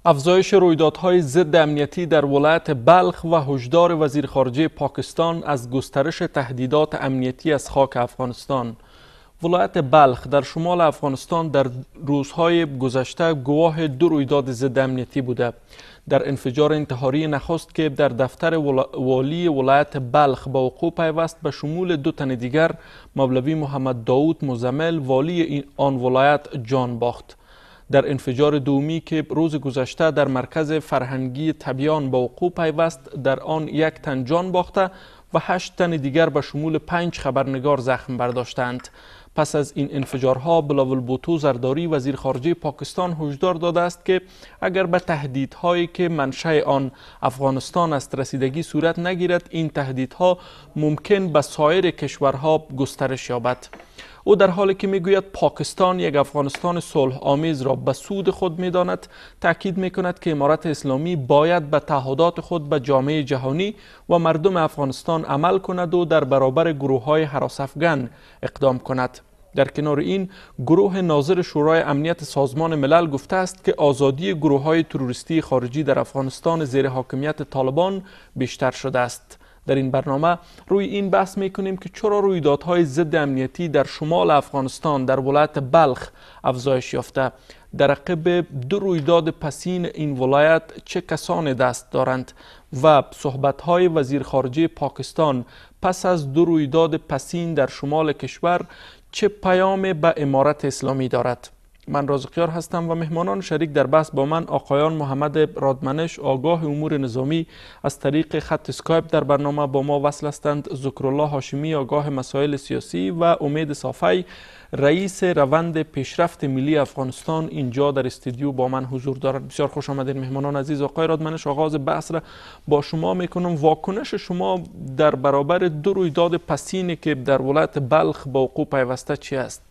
افزایش رویدادهای ضد امنیتی در ولایت بلخ و هشدار وزیر خارجه پاکستان از گسترش تهدیدات امنیتی از خاک افغانستان. ولایت بلخ در شمال افغانستان در روزهای گذشته گواه دو رویداد ضد امنیتی بوده. در انفجار انتحاری نخست که در دفتر والی ولایت بلخ به وقوع پیوست، به شمول دو تن دیگر مولوی محمد داود مزمل والی آن ولایت جان باخت. در انفجار دومی که روز گذشته در مرکز فرهنگی تبیان به وقوع پیوست، در آن یک تن جان باخته و 8 تن دیگر به شمول 5 خبرنگار زخم برداشتند. پس از این انفجارها بلاول بوتو زرداری وزیر خارجه پاکستان هشدار داده است که اگر به تهدیدهایی که منشأ آن افغانستان است رسیدگی صورت نگیرد، این تهدیدها ممکن به سایر کشورها گسترش یابد. او در حالی که میگوید پاکستان یک افغانستان صلح آمیز را به سود خود میداند، تاکید میکند که امارت اسلامی باید به تعهدات خود به جامعه جهانی و مردم افغانستان عمل کند و در برابر گروه‌های هراس‌افکن اقدام کند. در کنار این، گروه ناظر شورای امنیت سازمان ملل گفته است که آزادی گروه‌های تروریستی خارجی در افغانستان زیر حاکمیت طالبان بیشتر شده است. در این برنامه روی این بحث میکنیم که چرا رویدادهای ضد امنیتی در شمال افغانستان در ولایت بلخ افزایش یافته، در عقب دو رویداد پسین این ولایت چه کسانی دست دارند و صحبت‌های وزیر خارجه پاکستان پس از دو رویداد پسین در شمال کشور چه پیام به امارت اسلامی دارد. من رازقیار هستم و مهمانان شریک در بحث با من آقایان محمد رادمنش، آگاه امور نظامی، از طریق خط اسکایپ در برنامه با ما وصل هستند، ذکرالله هاشمی، آگاه مسائل سیاسی، و امید صافی، رئیس روند پیشرفت ملی افغانستان، اینجا در استودیو با من حضور دارند. بسیار خوش آمدید مهمانان عزیز. آقای رادمنش، آغاز بحث را با شما میکنم. واکنش شما در برابر دو رویداد پسینی که در ولایت بلخ با وقوع پیوسته چی است؟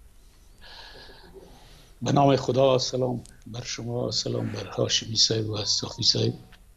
به نام خدا، سلام بر شما، سلام بر هاشمی صاحب و صافی صاحب.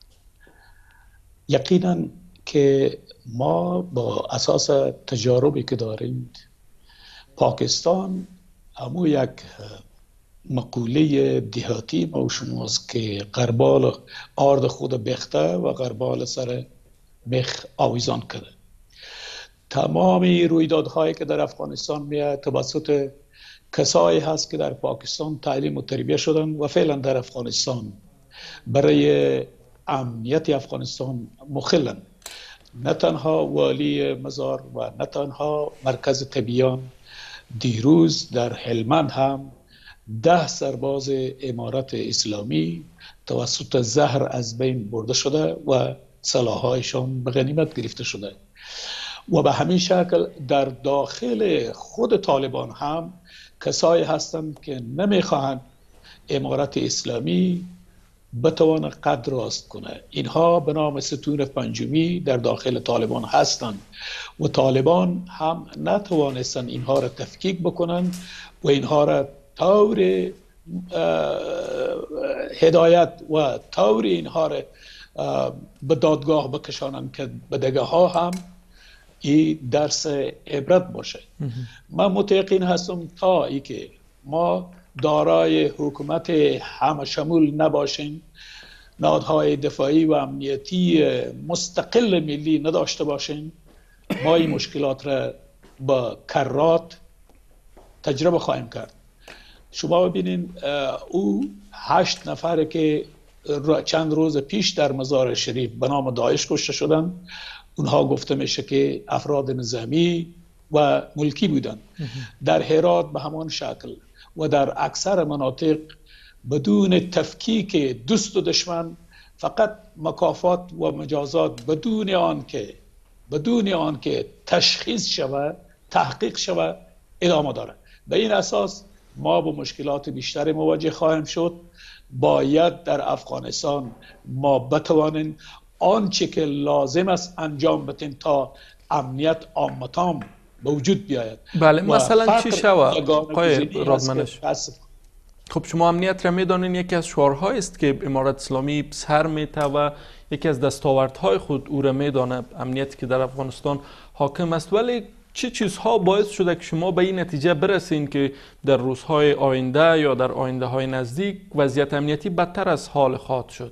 یقینا که ما با اساس تجاربی که داریم، پاکستان همو یک مقوله دهاتی ما و شماست که غربال آرد خود بخته و غربال سر بخ آویزان کرده. تمامی رویدادهایی که در افغانستان میاد توسط کسایی هست که در پاکستان تعلیم و تربیه شدن و فعلا در افغانستان برای امنیت افغانستان مخلن. نه تنها والی مزار و نه تنها مرکز تبیان، دیروز در هلمند هم 10 سرباز امارت اسلامی توسط زهر از بین برده شده و سلاح‌هایشان به غنیمت گرفته شده. و به همین شکل در داخل خود طالبان هم کسایی هستند که نمیخواهند امارت اسلامی بتوانه قد راست کنه. اینها به نام ستون پنجمی در داخل طالبان هستند و طالبان هم نتوانستند اینها را تفکیک بکنن و اینها را طور هدایت و طور اینها را به دادگاه بکشانند که به دگه ها هم این درس عبرت باشه. من متقین هستم تا ای که ما دارای حکومت همه شمول نباشیم، نهادهای دفاعی و امنیتی مستقل ملی نداشته باشیم، ما این مشکلات را با کرات تجربه خواهیم کرد. شما ببینین او 8 نفر که چند روز پیش در مزار شریف به نام داعش کشته شدن، اونها گفته میشه که افراد نظامی و ملکی بودند. در هرات به همان شکل و در اکثر مناطق بدون تفکیک دوست و دشمن، فقط مکافات و مجازات بدون آن که تشخیص شود، تحقیق شود، ادامه داره. به این اساس ما با مشکلات بیشتری مواجه خواهیم شد. باید در افغانستان ما بتوانیم آنچه که لازم است انجام بدیم تا امنیت عامتام به وجود بیاید. بله، مثلا چی شود آقای رادمنش؟ خب شما امنیت را میدانین یکی از شعارهایی است که امارت اسلامی سر میته و یکی از دستاوردهای خود او را میدانه، امنیتی که در افغانستان حاکم است، ولی چه چیزها باعث شده که شما به این نتیجه برسین که در روزهای آینده یا در آینده های نزدیک وضعیت امنیتی بدتر از حال خواهد شد؟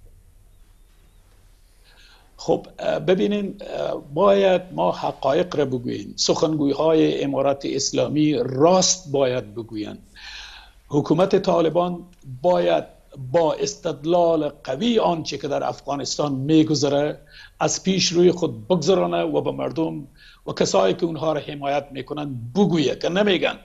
خب ببینین، باید ما حقایق را بگوییم. سخنگوی های امارت اسلامی راست باید بگویند. حکومت طالبان باید با استدلال قوی آنچه که در افغانستان میگذره از پیش روی خود بگذرانه و به مردم و کسایی که اونها را حمایت میکنن بگویه که نمیگن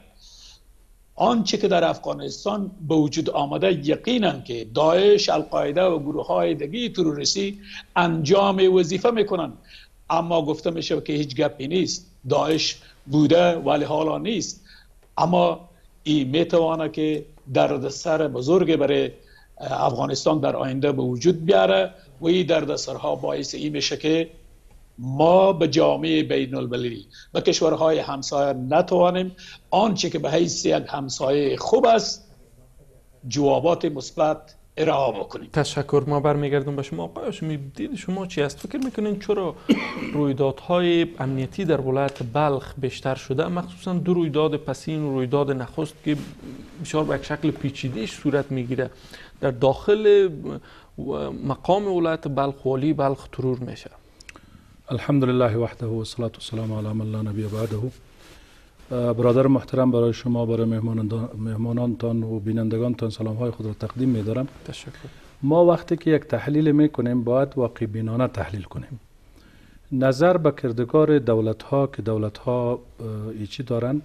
آنچه که در افغانستان به وجود آمده یقینا که داعش، القاعده و گروه های دیگه تروریستی انجام وظیفه میکنن، اما گفته میشه که هیچ گپی نیست. داعش بوده ولی حالا نیست، اما این میتوانه که دردسر بزرگ برای افغانستان در آینده به وجود بیاره و این دردسرها باعث این میشه که ما به جامعه بین المللی و کشورهای همسایه نتوانیم آنچه که به حیث یک همسایه خوب است جوابات مثبت ارائه بکنیم. تشکر. ما برمیگردیم به شما. آقای هاشمی، دید شما چی است؟ فکر میکنین چرا رویدادهای امنیتی در ولایت بلخ بیشتر شده، مخصوصا دو رویداد پسین و رویداد نخست که بسیار به یک شکل پیچیده‌اش صورت میگیره در داخل مقام ولایت بلخ، والی بلخ ترور میشه؟ الحمدلله وحده و الصلاة والسلام علی من لا نبی بعده. برادر محترم، برای شما، برای مهمانانتان و بینندگانتان سلام های خود را تقدیم می دارم. تشکر. ما وقتی که یک تحلیل می کنیم باید واقع بینانه تحلیل کنیم. نظر به کردگار دولت ها که دولت ها ایچی دارن،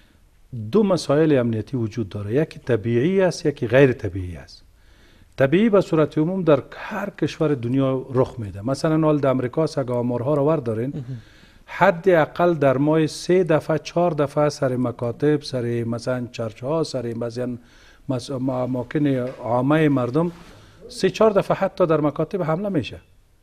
دو مسائل امنیتی وجود داره، یکی طبیعی است، یکی غیر طبیعی است. طبیعی به صورت عموم در هر کشور دنیا رخ میده. مثلا حال در امریکا اگه آمارها رو وردارین، حد اقل در ماه 3 دفعه 4 دفعه سر مکاتب، سر مثلا چرچ ها، سر مثلا اماکن عامه مردم 3-4 دفعه حتی در مکاتب حمله میشه.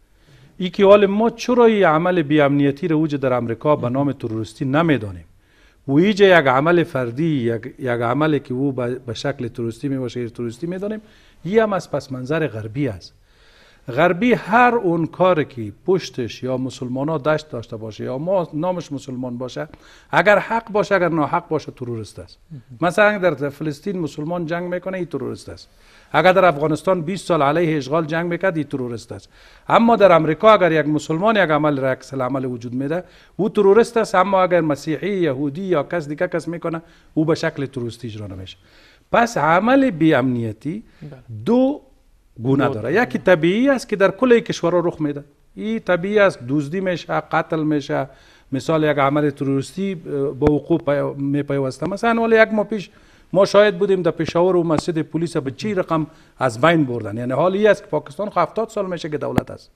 ای که حال ما چرا این عمل بی امنیتی رو وجود در امریکا به نام تروریستی نمیدانیم و اینجا یک عمل فردی، یک عملی که او به شکل تروریستی میباشه تروریستی میدانیم، این هم از پس منظر غربی است. غربی هر اون کاری که پشتش یا مسلمان ها داشته باشه یا ما نامش مسلمان باشه، اگر حق باشه اگر ناحق باشه تروریست است. مثلا در فلسطین مسلمان جنگ میکنه، این تروریست است. اگر در افغانستان 20 سال علیه اشغال جنگ میکرد، این تروریست است. اما در امریکا اگر یک مسلمان یک عمل را عکس العمل وجود میده، او تروریست است. اما اگر مسیحی، یهودی یا کس دیگه کس میکنه، او به شکل تروریستی اجرا نمیشه. پس عمل بی امنیتی دو گونه داره. یکی طبیعی است که در کل کشورها رخ میده. این طبیعی است، دزدی میشه، قتل میشه. مثال یک عمل تروریستی به وقوع میپیوسته. مثلا ولی یک ماه پیش ما شاهد بودیم در پشاور و مسجد پلیس به چی رقم از بین بردن. یعنی حال این است که پاکستان 70 سال میشه که دولت است.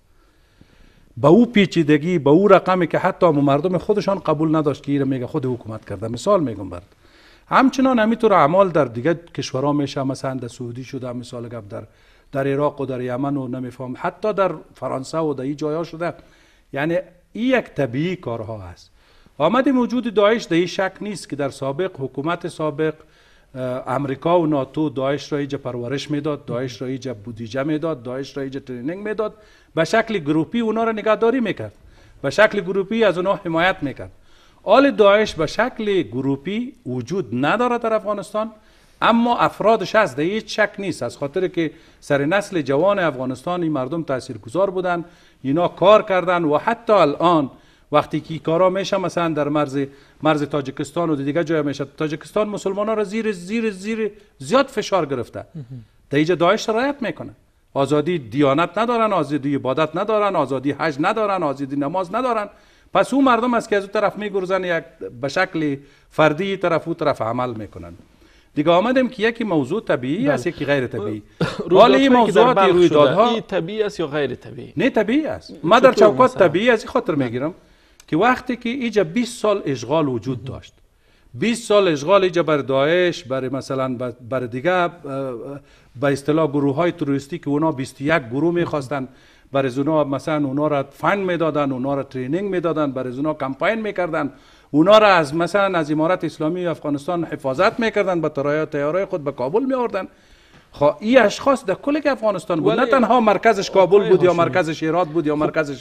با او پیچیدگی، با او رقمی که حتی مردم خودشان قبول نداشت که این میگه خود حکومت کرده. مثال میگم برات. همچنان همینطور اعمال در دیگه کشورها میشه. مثلا در سعودی شده، مثال گفت در عراق و در یمن و نمیفهم، حتی در فرانسه و در این جاها شده. یعنی این یک طبیعی کارها است. آمد موجود داعش در این شک نیست که در سابق حکومت سابق امریکا و ناتو داعش را ایجا پرورش میداد، داعش را ایجا بودجه میداد، داعش را ایجا ترینینگ میداد، به شکل گروپی اونا را نگهداری میکرد، به شکل گروپی از اونا حمایت میکرد. آل داعش به شکل گروپی وجود نداره در افغانستان، اما افرادش هست، در هیچ شک نیست. از خاطر که سر نسل جوان افغانستان این مردم تاثیرگذار بودن، اینا کار کردن و حتی الان وقتی که کارا میشه، مثلا در مرز تاجیکستان و دیگه جای میشه، تاجیکستان مسلمان‌ها را زیر زیاد فشار گرفته. در اینجا داعش رعایت میکنه. آزادی دیانت ندارن، آزادی عبادت ندارن، آزادی حج ندارن، آزادی نماز ندارن. پس اون مردم است که از اون طرف میگرزن، یک به شکل فردی طرف اون طرف عمل میکنن. دیگه آمدیم که یکی موضوع طبیعی است، یکی غیر طبیعی. حالا این موضوعات رویدادها طبیعی است یا غیر طبیعی؟ نه طبیعی است. ما در چوکات طبیعی از این خاطر میگیرم که وقتی که اینجا 20 سال اشغال وجود داشت، 20 سال اشغال اینجا بر داعش، بر مثلا بر دیگه به اصطلاح گروه های تروریستی که اونا 21 گروه میخواستن، برای اونا مثلا اونا را فند میدادن، اونا را ترینینگ میدادن، برای اونا کمپاین میکردن، اونا را از مثلا از امارت اسلامی افغانستان حفاظت میکردن، به طیارهای خود به کابل میآوردن. خب این اشخاص در کل افغانستان بود، نه تنها مرکزش کابل بود یا مرکزش هرات بود یا مرکزش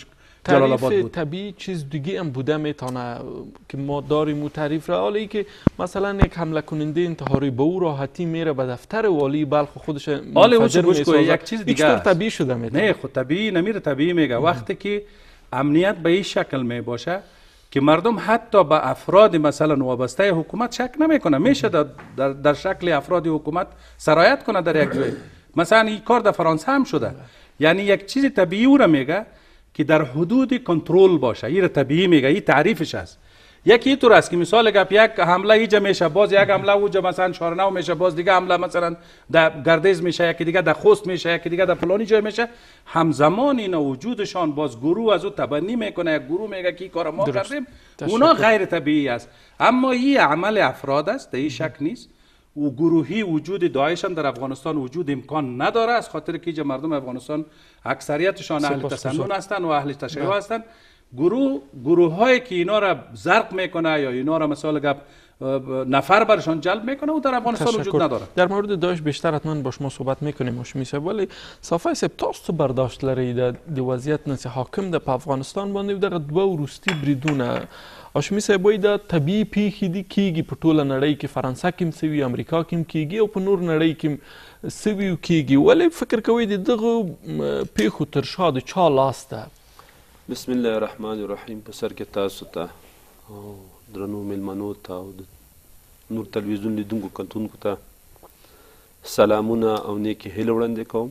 جلال آباد بود. طبیعی چیز دیگه هم بوده میتونه که ما داریم و تعریف را، حالا که مثلا یک حمله کننده انتحاری به او راحتی میره به دفتر والی بلخ خودش منفجر میسازه، یک چیز دیگه است. طبیعی شده میتونه. نه خود طبیعی نمیره، طبیعی میگه وقتی که امنیت به این شکل می باشه که مردم حتی به افراد مثلا وابسته حکومت شک نمیکنه، میشه در شکل افراد حکومت سرایت کنه در یک جای. مثلا این کار در فرانسه هم شده. یعنی یک چیز طبیعی او را میگه که در حدود کنترل باشه، این را طبیعی میگه، این تعریفش است. یکی اینطور است که مثال گپ یک حمله اینجا میشه، باز یک حمله اونجا مثلا شارنو میشه، باز دیگه حمله مثلا در گردیز میشه، یکی دیگه در خوست میشه، یکی دیگه در فلانی جای میشه. همزمان اینا وجودشان باز گروه از او تبنی میکنه، یک گروه میگه که این کار ما کردیم، اونا غیر طبیعی است. اما این عمل افراد است، در این شک نیست. و گروهی وجود داعش هم در افغانستان وجود امکان نداره، از خاطر که مردم افغانستان اکثریتشان اهل تسنن هستند و اهل تشیع هستند. گروه هایی که اینا را زرق میکنه یا اینا را مثال گپ نفر برشان جلب میکنه و در افغانستان وجود نداره. در مورد داعش بیشتر حتما با شما صحبت میکنیم هاشمی صاحب، ولی صافی صاحب تاسو برداشت لري د وضعیت نسی حاکم د افغانستان باندې دغه دوه وروستي بریدونه هاشمی صاحب وایي دا طبیعي پیښې دي، کیږي په ټوله نړۍ کې، فرانسه کې هم سوي، امریکا کې هم کیږي او په نور نړۍ کې هم سوي او کیږي، ولې فکر کوئ د دغه پیښو تر شا د چا لاس ده؟ بسم الله الرحمن الرحیم. په سر کې تاسو ته او درنو میلمنو ته او د نور تلویزیون لیدونکو کتونکو ته سلامونه او نیکې هیلې وړاندې کوم.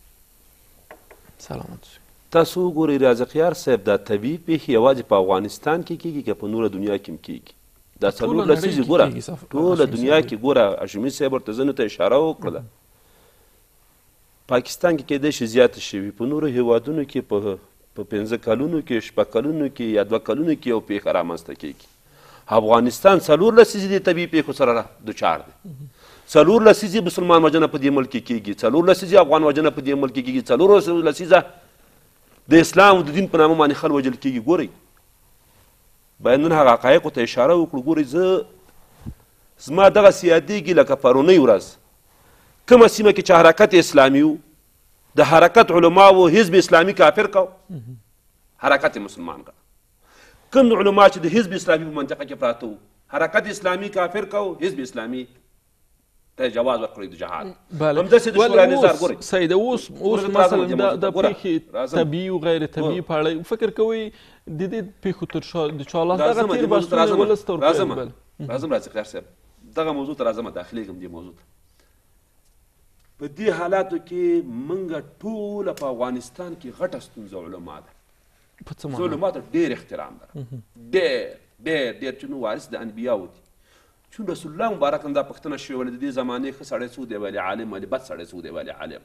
سلامت شئ. تاسو وګورئ رازقیار صاحب، دا طبیعي پیښې یوازې په افغانستان کې کیږي که په نوره دنیا کې هم کیږي؟ دا څلور لسیزې ګوره ټوله دنیا کې ګوره. هاشمي صاحب ورته زه ته اشاره وکړله، پاکستان کې کیدای شي زیاته شوي، په نورو هیوادونو کې په 15 کلونو کې 6 کلونو کې یا 2 کلونو کې یو پیښه رامنځته کیږي. افغانستان څلور لسیزې د طبیعي پیښو سره دچار دی، څلور لسیزې مسلمان وژنه په دې ملک کې کیږي، څلور لسیزې افغان وژنه په دې ملک کې کیږي، څلور لسیزه د اسلام او د دین په نامه باندې خلک وژل کیږي. ګورئ باید نن هغه حقایقو ته اشاره وکړو. ګورئ زما دغسې یادېږي لکه پرونۍ ورځ کومه سیمه کې چې حرکت اسلامي و، د حرکت علماو حزب اسلامي کافر کو، حرکت مسلمان کا. کوم علما چې د حزب اسلامي په منطقه کې پراته وو، حرکت اسلامي کافر کو، حزب اسلامي ته جواز ورکړی د جهاد. همداسې د شورا نظار ګورئ سید اوس مثلا د پیښې طبیعي او غیر طبیعي په اړه فکر کوئ د دې پیښو تر شا د چا لاس دغه تیر بحثونه ولس ته ورکوي؟ راځم رازقیار صاحب، دغه موضوع ته راځم، داخلېږم دې موضوع ته. په دې حالاتو کې موږ ټوله په افغانستان کې غټه ستونزه علما ده. زه علما ته ډېر احترام لرم، ډېر ډېر ډېر، چې نو وارث د انبیاو دي. چون رسول الله مبارک هم دا پوښتنه شوې وله د دې زمانې ښه سړی څوک دی ولې عالم، ولې بد سړی څوک دی ولې عالم.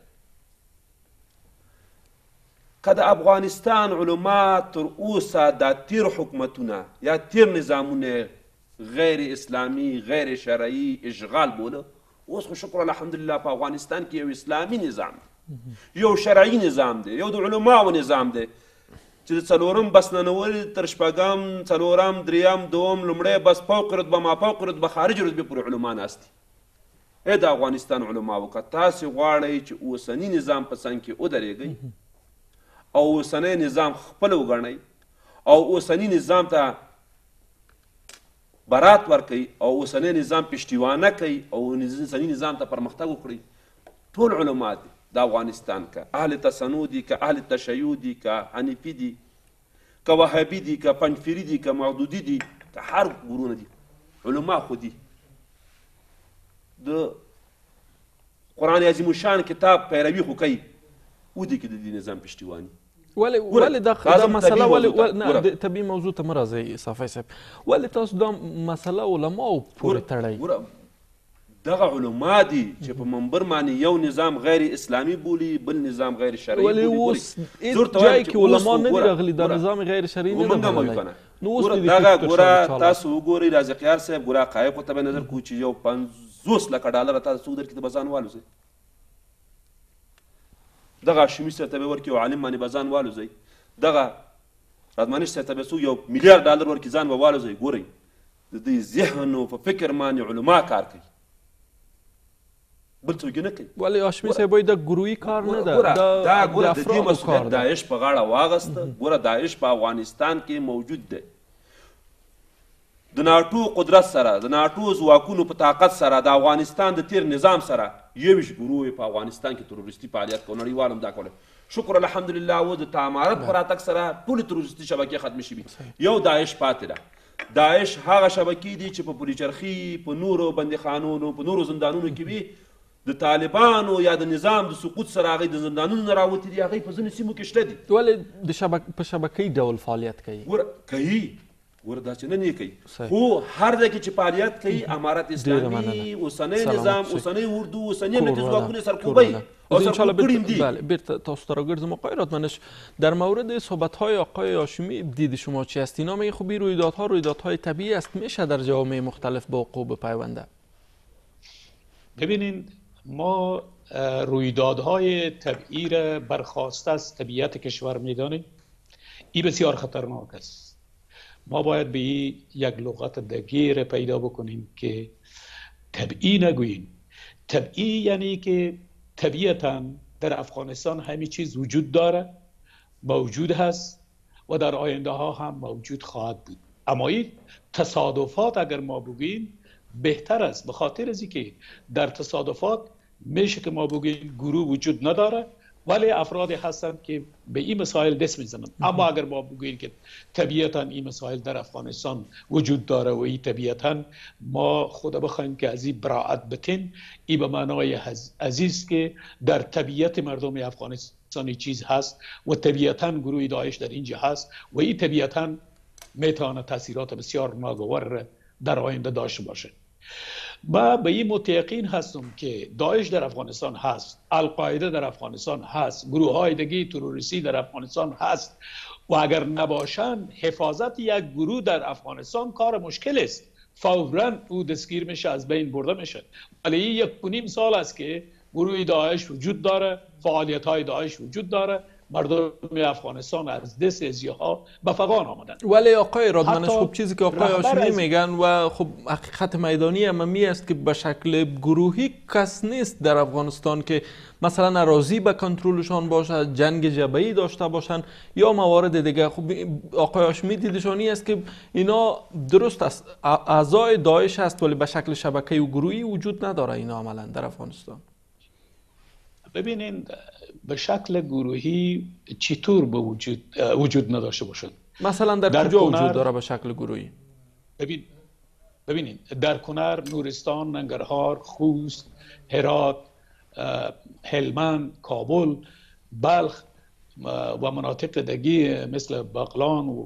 که د افغانستان علما تر اوسه دا تیر حکومتونه یا تیر نظامونه غیر اسلامي غیر شرعي اشغال بوله، اوس خو شکر الحمدلله په افغانستان کې یو اسلامي نظام دی، یو شرعي نظام دی، یو د علماو نظام دی چې د څلورم بس ننول تر شپږم څلورم دریم دوم لومړی بس فوق رتبه ما فوق رتبه خارج رتبې پورې علما ناست دي. ای د افغانستان علماو که تاسې غواړئ چې اوسني نظام په څنګ کې ودرېږئ او اوسنی نظام خپل وګڼئ او اوسني نظام ته برات ورکوي او اوسنی نظام پشتیوانه کوي او اوسني نظام ته پرمختګ وکړي، ټول علما دي د افغانستان، که اهل تسنو دي، که اهل تشیع دي، که حنیفي دي، که وهابي دي، که پنجفیري دي، که مودودي دي، که هر ګورونه دي، علما خو دي د قرآن عظیم الشان کتاب پیروي خو کوي، ودي کې د دې نظام پشتیواني. ولې دا مسله ولې د طبیعي موضوع ته مه راځئ صافی صاحب، ولې تاسو دا مسله علماو پورې تړئ؟ دغه علما دي چې په منبر باندې یو نظام غیر اسلامي بولي، بل نظام غیر شرعي بولي. ولې اوس ځای کې علما نه دي راغلي دا نظام غیر شرعي نه دی بللی؟ نو اوس دغه ګوره تاسو وګورئ رازقیار صاحب، ګوره حقایقو ته به نظر کوو چې یو 50 لکه ډالره تاسو څوک درکړي ته به ځان والوځئ، دغه هاشمي صاحب ته به ورکړي یو عالم باندې به ځان والوځئ، دغه رادمانش صاحب ته به څوک یو میلیارډ ډالر ورکړي ځان به والوځئ. ګورئ د دوی ذهن او په فکر باندې علما کار کوي، بل څوک نه کوي. ولی هاشمي صاحب وایي دا گروهی کار نه ده، ګوره دا د ګوره د دې افرادو کار مسؤلیت ده. داعش په غاړه واغسته. ګوره داعش په افغانستان کې موجود دی، د ناټو قدرت سره، د ناټو ځواکونو په طاقت سره، د افغانستان د تیر نظام سره 21 ګروه په افغانستان کې تروریستي فعالیت کوي. نړیوال هم دا کولی. شکر الحمدلله و د تعامرات په راتګ سره ټولې تروریستي شبکې ختمې شوي. یو داعش پاتې ده. داعش هغه شبکې دي چې په پلچرخي، په نورو بندیخانونو، په نورو زندانونو کې وي. د طالبانو یا د نظام د سقوط سره هغوی د زندانونو نه راوتي دي، هغوی په ځینو سیمو کې شته دي. ولې په شبکې ډول فعالیت کوي؟ کوي ګوره دا چې نه نه کوي، خو هر ځای کې چې فعالیت کوي امارت اسلامي، اوسنی نظام، اوسنی اردو، اوسنی امنیتي ځواکونه سرکوبوي او سرکوب کړي هم دي. بله بیرته تاسو ته راگردم. آقای رادمنش، در مورد صحبت‌های آقای هاشمی دید شما چی است؟ اینا میگه خب این رویدادهای طبیعی است، میشه در جوامع مختلف با وقوع بپیونده. ببینین ما رویدادهای طبیعی را برخواسته از طبیعت کشور میدانیم. این بسیار خطرناک است. ما باید به یک لغت دگیر پیدا بکنیم که طبیعی نگوییم. طبیعی یعنی که طبیعتاً در افغانستان همه چیز وجود داره، موجود هست و در آینده ها هم موجود خواهد بود. اما این تصادفات اگر ما بگوییم بهتر است، به خاطر از اینکه در تصادفات میشه که ما بگوییم گروه وجود نداره ولی افرادی هستند که به این مسائل دست میزنند. اما اگر ما بگوییم که طبیعتا این مسائل در افغانستان وجود داره و این طبیعتا ما خود بخوایم که از این براعت بتیم، این به معنای عزیز که در طبیعت مردم افغانستان چیز هست و طبیعتا گروه داعش در اینجا هست و این طبیعتا میتونه تاثیرات بسیار ناگوار در آینده داشته باشه. ما به این متیقین هستم که داعش در افغانستان هست، القاعده در افغانستان هست، گروه های دیگه تروریستی در افغانستان هست و اگر نباشن حفاظت یک گروه در افغانستان کار مشکل است. فوراً او دستگیر میشه، از بین برده میشه. ولی 1.5 سال است که گروه داعش وجود داره، فعالیت های داعش وجود داره، مردم افغانستان از دست ازیاها به فغان آمدن. ولی آقای رادمنش خب چیزی که آقای هاشمی میگن و خب حقیقت میدانی عمومی است که به شکل گروهی کس نیست در افغانستان که مثلا اراضی به کنترلشان باشه، جنگ جبهه‌ای داشته باشن یا موارد دیگه. خب آقای هاشمی دیدشانی است که اینا درست است اعضای داعش است ولی به شکل شبکه و گروهی وجود نداره اینا عملا در افغانستان. ببینین به شکل گروهی چطور به وجود نداشته باشد؟ مثلا در کجا وجود داره به شکل گروهی؟ ببینین در کنر، نورستان، ننگرهار، خوست، هرات، هلمند، کابل، بلخ و مناطق دیگه مثل بغلان و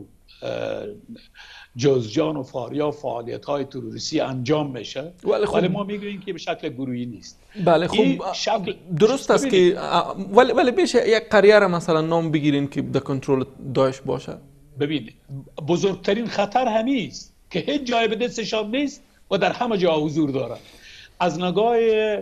جوزجان و فاریاب فعالیت های تروریستی انجام میشه ولی ما میگوییم که به شکل گروهی نیست. بله خب درست است که ولی بشه یک قریه را مثلا نام بگیرین که در کنترل داعش باشه. ببینید بزرگترین خطر همین است که هیچ جای به دستشان نیست و در همه جا حضور دارد. از نگاه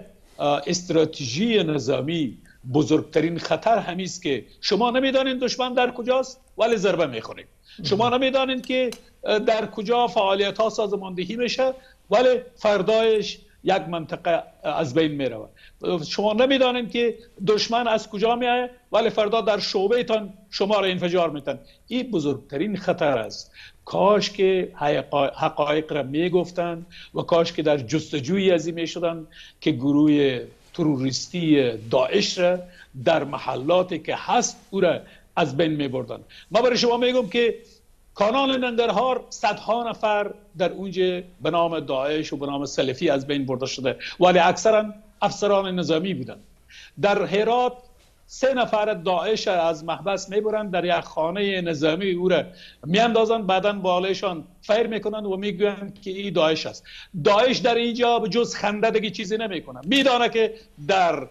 استراتژی نظامی بزرگترین خطر همین است که شما نمیدانید دشمن در کجاست ولی ضربه میخورید. شما نمیدانید که در کجا فعالیت ها سازماندهی میشه ولی فردایش یک منطقه از بین میره. شما نمیدانید که دشمن از کجا میاد ولی فردا در شعبه تان شما را انفجار میتن. این بزرگترین خطر است. کاش که حقایق را میگفتن و کاش که در جستجوی از این میشدن که گروه تروریستی داعش را در محلاتی که هست او را از بین میبردن. ما برای شما میگم که کانال ننگرهار صدها نفر در اونجا به نام داعش و به نام سلفی از بین برده شده ولی اکثرا افسران نظامی بودن. در هرات 3 نفر داعش از محبس میبرن، در یک خانه نظامی او را میاندازن، بعداً بالایشان فیر میکنن و میگوین که این داعش است. داعش در اینجا به جز خنده دیگه چیزی نمیکنه. میدانه که در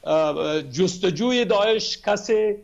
جستجوی داعش کسی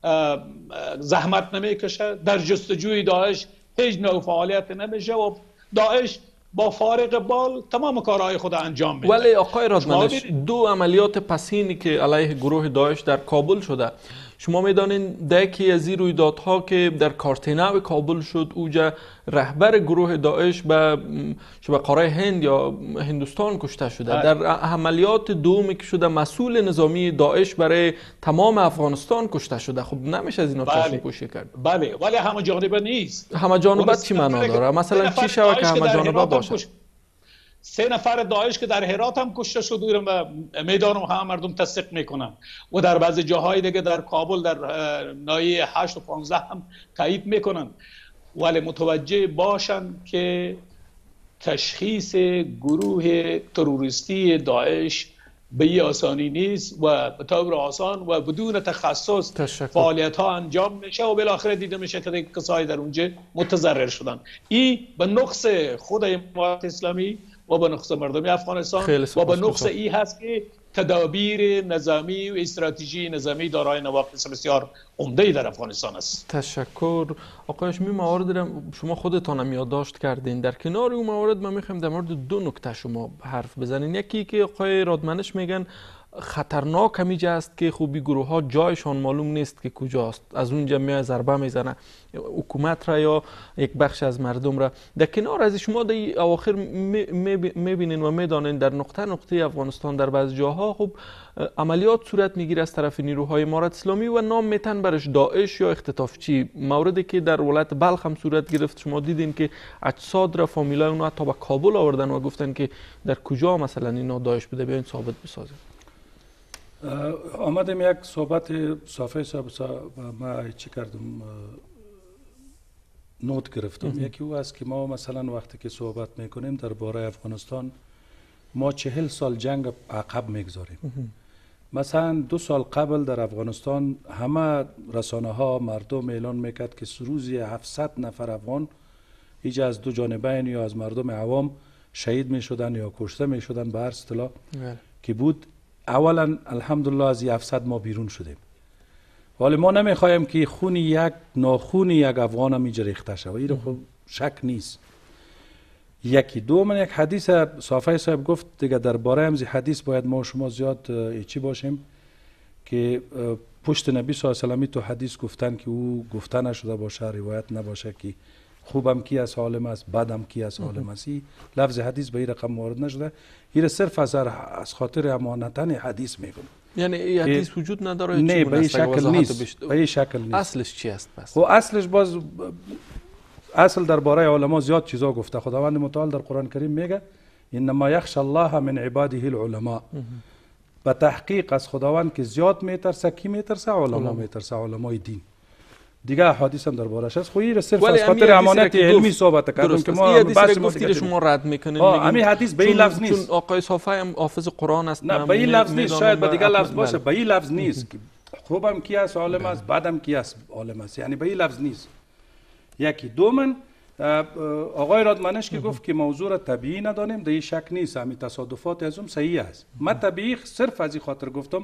زحمت نمیکشه، در جستجوی داعش هیچ نوع فعالیت نمیشه و داعش با فارغ بال تمام کارهای خود انجام میده. ولی آقای رادمنش 2 عملیات پسینی که علیه گروه داعش در کابل شده، شما میدانین در یکی از این رویدادها که در کارتناو کابل شد، اوجا رهبر گروه داعش به قاره هند یا هندوستان کشته شده. در عملیات دومی که شده مسئول نظامی داعش برای تمام افغانستان کشته شده. خب نمیشه از اینا چشم پوشی کرد. بله، ولی همه جانبه نیست. همه جانبه چی معنا داره؟ مثلا چی شود که همه جانبه باشه؟ 3 نفر داعش که در هرات هم کشته شد و میدان و همه مردم تصدیق میکنن و در بعضی جاهای دیگه در کابل در ناحیه 8 و 15 هم تایید میکنن. ولی متوجه باشن که تشخیص گروه تروریستی داعش به این آسانی نیست و به طور آسان و بدون تخصص فعالیت ها انجام میشه و بالاخره دیده میشه که کسایی در اونجا متضرر شدن. این به نقص خود امارات اسلامی و به نقص مردم افغانستان و به نقص این هست که تدابیر نظامی و استراتژی نظامی دارای نواقص بسیار عمده در افغانستان است. تشکر. آقای هاشمی، موارد شما خودتان هم یادداشت کردین. در کنار اون موارد من میخوایم در مورد 2 نکته شما حرف بزنین. یکی که آقای رادمنش میگن خطرناک همیجا است که خوبی گروه ها جایشان معلوم نیست که کجاست، از اونجا میای ضربه میزنه حکومت را یا یک بخش از مردم را. در کنار از شما در اواخر میبینین و میدانین در نقطه افغانستان در بعض جاها خب عملیات صورت میگیره از طرف نیروهای امارت اسلامی و نام میتن برش داعش یا اختطافچی. موردی که در ولایت بلخ هم صورت گرفت، شما دیدین که اجساد را فامیلای اونها حتی به کابل آوردن و گفتن که در کجا مثلا اینا داعش بوده، بیاین ثابت بسازید. آمدم یک صحبت صافی صاحب ما چی کردم نوت گرفتم. یکی او است که ما مثلا وقتی که صحبت میکنیم درباره افغانستان ما 40 سال جنگ عقب میگذاریم. مثلا 2 سال قبل در افغانستان همه رسانه ها مردم اعلان میکرد که روزی 700 نفر افغان ایجا از 2 جانبین یا از مردم عوام شهید میشدن یا کشته میشدن به هر اصطلاح که بود. اولا الحمدلله از 700 ما بیرون شدیم، ولی ما نمیخوایم که خون یک ناخون یک افغان هم اینجا ریخته شود. این خب شک نیست. یکی دوم یک حدیث صافی صاحب گفت دیگه درباره همین حدیث باید ما شما زیاد چی باشیم که پشت نبی صلی الله علیه و تو حدیث گفتن که او گفته نشده باشه، روایت نباشه که خوبم کی از عالم است بدم کی از عالم است. لفظ حدیث به این رقم وارد نشده. این صرف از خاطر امانتن حدیث میگم. یعنی این حدیث وجود نداره؟ نه به این شکل نیست. به این شکل نیست. اصلش چی است پس؟ و اصلش باز اصل درباره علما زیاد چیزا گفته. خداوند متعال در قرآن کریم میگه انما یخشى الله من عباده العلماء. به تحقیق از خداوند که زیاد میترسه کی میترسه؟ علما میترسه، علمای دین. دیگه حدیث هم دربارش هست. خب این صرف از خاطر امانت علمی صحبت کردم که ما بحث گفتید شما رد میکنین. همین حدیث به این لفظ نیست. چون آقای صافی هم حافظ قرآن است. نه به این لفظ نیست، شاید به دیگه لفظ باشه. به این لفظ نیست که خوبم کی است عالم است بعدم کی است عالم است، یعنی به این لفظ نیست. یکی دومن آقای رادمنش که گفت که موضوع را طبیعی ندانیم، در این شک نیست. همین تصادفات از اون صحیح است. من طبیعی صرف از این خاطر گفتم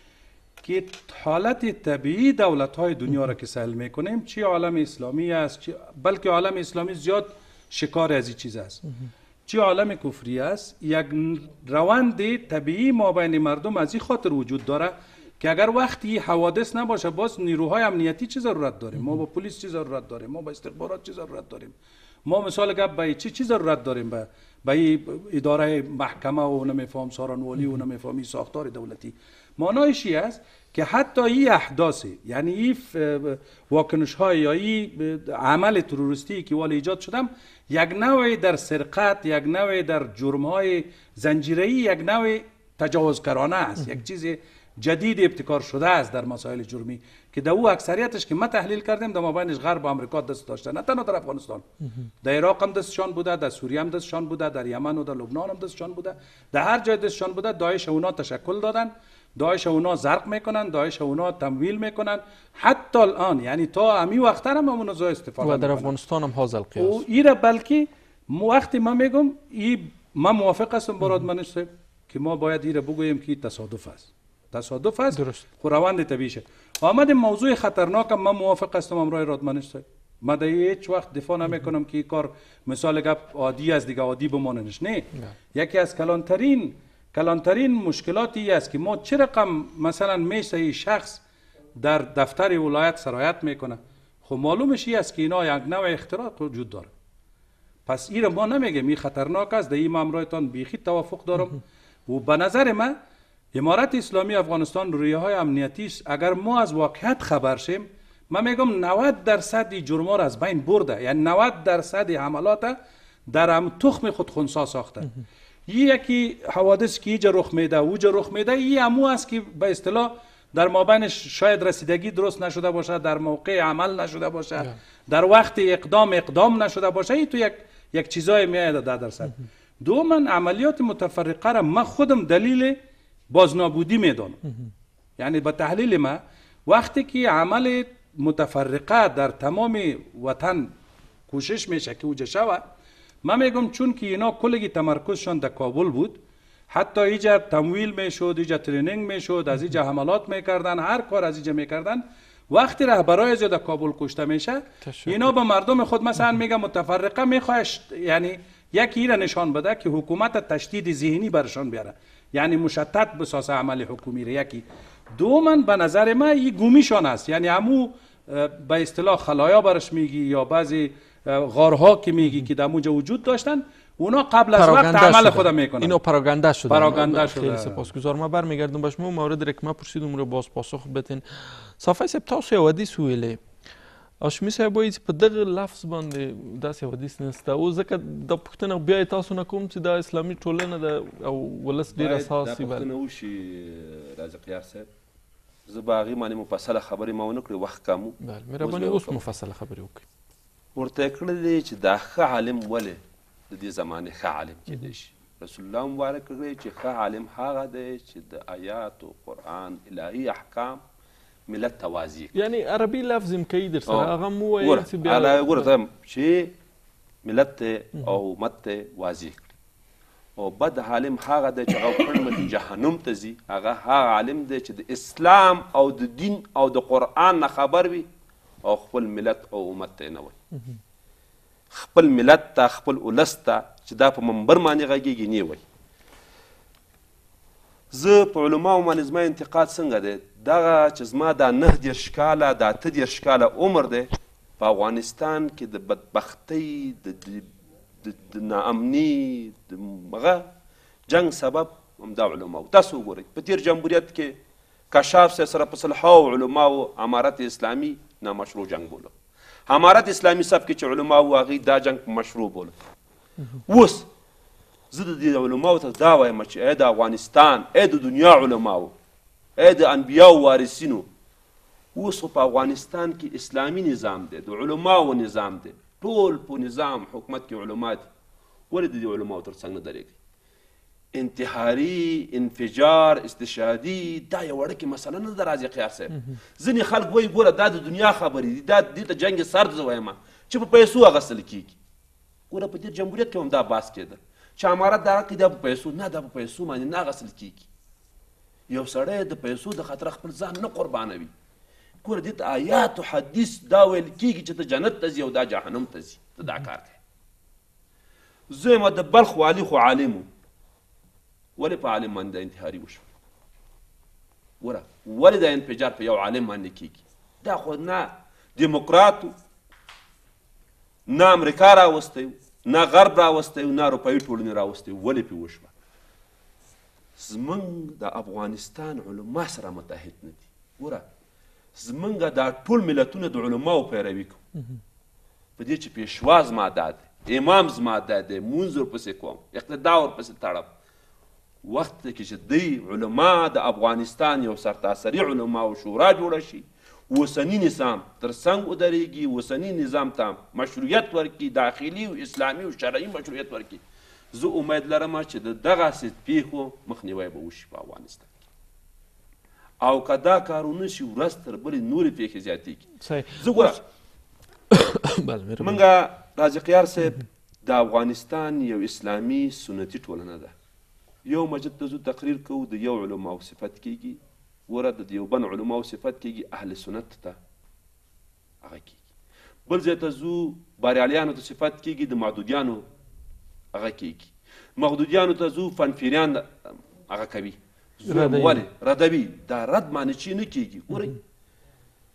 که حالت طبیعی دولت‌های دنیا را که سهل میکنیم، چی عالم اسلامی است، بلکه عالم اسلامی زیاد شکار از این چیز است، چی عالم کفری است، یک روند طبیعی مابین مردم از این خاطر وجود داره که اگر وقتی حوادث نباشه باز نیروهای امنیتی چه ضرورت داریم؟ ما با پلیس چه ضرورت داریم؟ ما با استخبارات چه ضرورت داریم؟ ما مثال گپ به چه ضرورت داریم؟ به اداره محکمه و نمیفهم سارانوالی و نمیفهمی ساختار دولتی. معنایش است که حتی این احداث، یعنی این واکنش های یا این عمل تروریستی که وال ایجاد شدم، یک نوع در سرقت، یک نوع در جرم های زنجیره‌ای، یک نوع تجاوزکارانه است، یک چیز جدید ابتکار شده است در مسائل جرمی که در او اکثریتش که ما تحلیل کردیم در مابینش غرب و آمریکا دست داشته، نه تنها در افغانستان، در عراق هم دستشان بوده، در سوریه هم دستشان بوده، در یمن و در لبنان هم دستشان بوده، در هر جای دستشان بوده. داعش اونا تشکل دادن، داعش اونا زرق میکنن، داعش اونا تمویل میکنن، حتی الان یعنی تا همین وقت هم اونا زای استفاده و در افغانستان هم حاصل قیاس و ایره. بلکه وقتی ما میگم ما موافق هستم با رادمنش صاحب که ما باید ایره بگوییم که تصادف است، تصادف است، درست، روند طبیعی شه. آمد موضوع خطرناک هم من موافق هستم امروی رادمنش صاحب. ما در هیچ وقت دفاع نمیکنم که این کار مثال گپ عادی است دیگه عادی بماننش. نه، یکی از کلانترین مشکلاتی است که ما چه رقم مثلا میشه شخص در دفتر ولایت سرایت میکنه. خب معلومش است که اینا یک نوع اختراق وجود داره. پس این ما نمیگیم این خطرناک است، در این امرایتان بیخی توافق دارم. و به نظر من امارت اسلامی افغانستان رویه های امنیتی است. اگر ما از واقعیت خبر شیم، من میگم 90% جرما را از بین برده، یعنی 90% حملات در هم تخم خود خنثی ساخته. یکی حوادث که اینجا رخ میده اوجا رخ میده، این همو است که به اصطلاح در مابینش شاید رسیدگی درست نشده باشه، در موقع عمل نشده باشه، در وقت اقدام نشده باشه. این تو یک چیزای میاد 10%. دوما عملیات متفرقه را من خودم دلیل بازنابودی میدانم. یعنی به تحلیل من وقتی که عمل متفرقه در تمام وطن کوشش میشه که اوجا شود، من میگم چون که اینا کلگی تمرکزشان در کابل بود، حتی اینجا تمویل میشد، اینجا ترینینگ میشد، از اینجا حملات میکردن، هر کار از اینجا میکردن. وقتی رهبرای از در کابل کشته میشه، اینا به مردم خود مثلا میگه متفرقه میخواهش، یعنی یکی را نشان بده که حکومت تشدید ذهنی برشان بیاره، یعنی مشتت بسازه عمل حکومی را. یکی دوما به نظر من این گومیشان است، یعنی همو به اصطلاح خلایا برش میگی یا بعضی غارها که میگی که در اونجا وجود داشتن، اونا قبل از وقت عمل خود میکنن. اینو پراگنده شده. خیلی سپاسگزارم. ما برمیگردم به شما. مورد را که ما پرسیدم رو باز پاسخ بدین. صافی صاحب تاسو یو حدیث ویلې هاشمي صاحب وایي چې په دغه لفظ باندې داسې حدیث نشته. او ځکه دا پوښتنه بیا تاسو نه کوم چې دا اسلامي ټولنه ده او ولس ډېر اساسي باید دا پوښتنه وشي رازق یار صاحب. زه به هغې باندې مفصله خبرې ما ونه کړې، وخت کم و. مهرباني اوس مفصله خبرې وکړئ. ورته یې کړی دی چې دا ښه عالم ولې د دې زمانې ښه عالم کېدی شي. رسول الله مبارک کړی چې ښه عالم هغه دی چې د آیاتو قرآن الهي احکام ملت ته واضح کړي. یعنی عربي لفظ م کوي در سره هغه مو وایي چې بیا ګوره چې ملت ته او امت ته واضح کړي. او بد عالم هغه دی چې هغه کړمه جهنم ته ځي. هغه عالم دی چې د اسلام او د دین او د قرآن نه خبر وي او خپل ملت او امت ته نه وایي. خپل ملت ته خپل ولس ته چې دا په منبر باندې غږېږي نه وایي. زه په علماو باندې زما انتقاد څنګه دی؟ دغه چې زما دا 9 کاله دا 8 کاله عمر دی په افغانستان کې د بدبختۍ د ناامني د هغه جنګ سبب همدا علماو. تاسو وګورئ په تیر جمهوریت کې کشاف صاحب سره په صلحاو علماو امارت اسلامي نامشروع جنګ بوله. امارت اسلامي صف کې چې علماو هغوی دا جنګ مشروع بوله. اوس زه د دې علماو ته دا وایم چې ای د افغانستان، ای د دنیا علماو، ای د انبیاو وارثینو، اوس په افغانستان کې اسلامي نظام دی، د علماو نظام دی، ټول په نظام حکومت کې علما دي. ولې د دې علماو تر څنګ نه درېږئ؟ انتحاري، انفجار، استشهادي دا یو وړکې مسله نه ده رازق یار صاحب. ځینې خلک وایي ګوره دا د دنیا خبرې دي، دا دې ته جنګ سرد زه وایم چې په پیسو اخیستل کېږي. ګوره په تېر جمهوریت کې هم دا بحث کېده چې امارت دغه کې دا په پیسو نه، دا په پیسو باندې نه اخیستل کېږي. یو سړی د پیسو د خطره خپل ځان نه قربانوي. ګوره دې ته آیات او حدیث دا ویل کېږي چې ته جنت ته ځي او دا جهنم ته ځي. ته دا کار کوې. زه یم د بلخ والي خو عالم و. ولې په عالم باندې دا انتحاري وشو؟ ګوره ولې دا انفجار په یو عالم باندې کېږي؟ دا خو نه دیموکرات و، نه امریکا راوستی و، نه غرب راوستی و، نه اروپایي ټولنې راوستی و. ولې پې وشوه؟ زمونږ د افغانستان علما سره متحد نه دي. ګوره زمونږ دا ټول ملتونه د علماو پیروي کوو په دې چې پیشوا زما دا دی، امام زما دا دی، مونځ ورپسې کوم، اقتدا ورپسې تړم. وخت کې چې دوی علما د افغانستان یو سرتاسري علما او شورا جوړه شي، اوسني نظام تر څنګ ودرېږي، اوسني نظام ته مشروعیت ورکړي، داخلي او اسلامي او شرعي مشروعیت ورکړي، زه امید لرم چې د دغسې پیښو مخنیوی به وشي په افغانستان کې. او که دا کار ونه شي ورځ تر بلې نورې پیښې زیاتېږي. زه ګوره موږ رازق یار صاحب د افغانستان یو اسلامي سنتي ټولنه ده. یو مسجد ته ځو تقریر کوو د یو علماو صفت کېږي. ګوره د دیوبند علماو صفت کېږي، اهل سنت ته هغه کېږي. بل ځای ته ځو باریالیانو ته صفت کېږي، د معدودیانو هغه کېږي. مغدودیانو ته ځو فنفیریان هغه کوي. ولې ردوي؟ دا رد معنی چې نه کېږي. ګورئ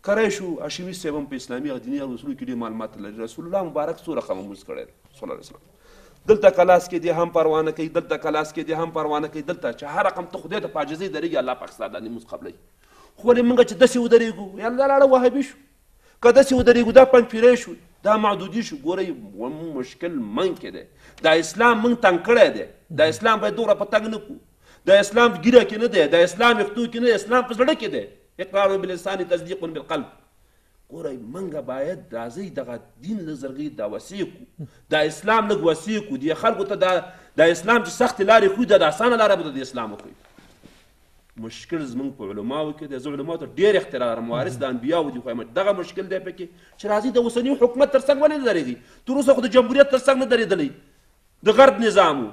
کری شو هاشمي صاحب هم په اسلامي دیني اصولو کې ډېر معلومات لري. رسول الله مبارک څو رقمه لمونځ کړی دی صلی الله علیه وسلم. دلته کلاس کې دې هم پروانه کوي، دلته کلاس کې دې هم پروانه کوي، دلته چې هر رقم ته خدای ته په عاجزۍ درېږي الله پاک ستا دا لمونځ قبلوي. خو ولې موږ چې داسې ودرېږو یا الله لاړه وهابي شو، که داسې ودرېږو دا پنجپیری شو، دا معدودي شو. ګورئ مشکل من کې دی، دا اسلام موږ تنګ کړی دی. دا اسلام باید دومره په تنګ نه کړو. دا اسلام ګیره کې نه دی، دا اسلام یختو کې نه دی، اسلام په زړه کې دی. اقرار باللسان تصدیق بالقلب. ګورئ موږ باید راځئ دغه دین لږ زرګۍ دا وسیع کړو، دا اسلام لږ وسیع کړو. دې خلکو ته دا اسلام چې سختې لارې ښوي دا اسانه لاره به د اسلام وښوي. مشکل زمونږ په علماو کې دی. زه علماو ته ډېر احترام لرم، وارث د انبیاو دي، خو دغه مشکل دی پکې چې راځي د اوسني حکومت تر څنګ ولې نه درېږي؟ تر اوسه خو د جمهوریت تر څنګ نه درېدلی. د غرب نظام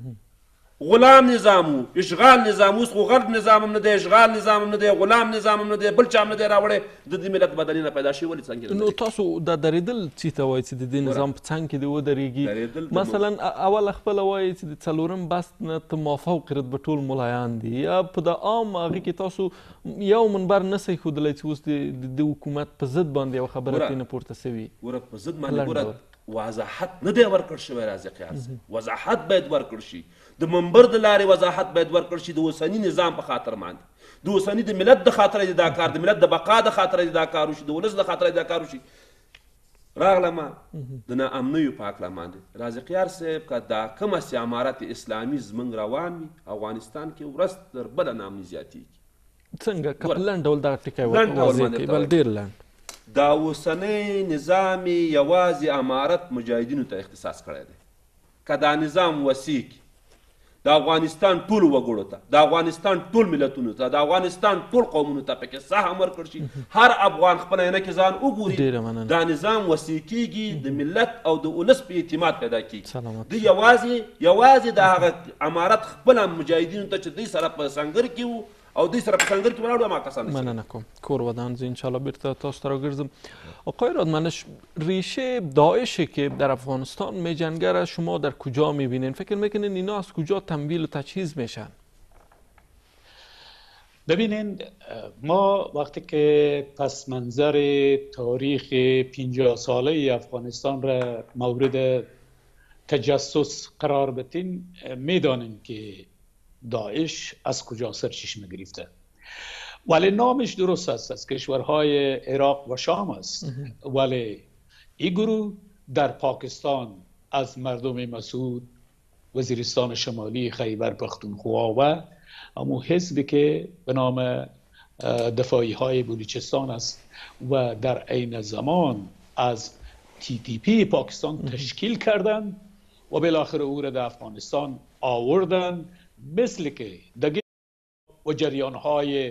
غلام نظام اشغال نظام، اوس خو غرب نظام هم نه دی، اشغال نظام هم نه دی، غلام نظام هم نه دی، بل چا هم نه دی راوړی. د دې ملت بدني نه پیدا شوي ولې څنګه؟ نو تاسو دا درېدل څه ته وایي چې د دې نظام په څنګ کې دی ودرېږي؟ مثلا اول خپله وایي چې د څلورم بست نه ته مافوق رتبه ټول ملایان دي، یا په د عام هغې کې تاسو یو منبر نه سئ ښودلی چې اوس د حکومت په ضد باندې یوه خبره ترېنه پورته سوي؟ ګوره په ضد باندې ګوره وضاحت نه دی ورکړ شوی. راځي قیاس وضاحت باید ورکړ شي، د منبر د لارې وضاحت باید ورکړ شي. د اوسني نظام په خاطر باندې، د اوسني د ملت د خاطره دا کار، د ملت د بقا د خاطره دا کار وشي، د ولس د خاطره دا کار وشي. راغلمه د ناامنیو په هکله باندې رازق یار صاحب که دا کومه استعمارات اسلامي زموږ روان وي افغانستان کې ورځ تر بله ناامني زیاتېږي. څنګه که په لنډ ډول دغه ټکی واضح کړئ، بل ډېر لنډ. دا اوسنی نظام یوازې امارت مجاهدینو ته اختصاص کړی دی. که دا نظام وسیع کړي د افغانستان ټولو وګړو ته، د افغانستان ټول ملتونو ته، د افغانستان ټول قومونو ته پکې سهم ورکړل شي، هر افغان خپله عینکې ځان وګوري، دا نظام وسیع کېږي، د ملت او د ولس په اعتماد پیدا کېږي. دوی یوازې د هغه امارت خپله مجاهدینو ته چې دوی سره په سنګر کې وو او دوی سره په سنګر کې ولاړو هماغه کسان دي. مننه کوم. کور ودان زه انشاءالله بیرته تاسو ته راگرزم. آقای رادمنش، ریشه داعشی که در افغانستان میجنگره شما در کجا میبینین؟ فکر میکنین اینا از کجا تمویل و تجهیز میشن؟ ببینین ما وقتی که پس منظر تاریخ 50 ساله افغانستان را مورد تجسس قرار بدیم میدانیم که داعش از کجا سرچشمه گرفته، ولی نامش درست است، از کشورهای عراق و شام است. ولی این گروه در پاکستان از مردم مسعود، وزیرستان شمالی، خیبر پختونخوا و همون حزبی که به نام دفاعی های بلوچستان است و در عین زمان از TTP پاکستان تشکیل کردند و بالاخره او را در افغانستان آوردند، مثل که دیگه و جریان‌های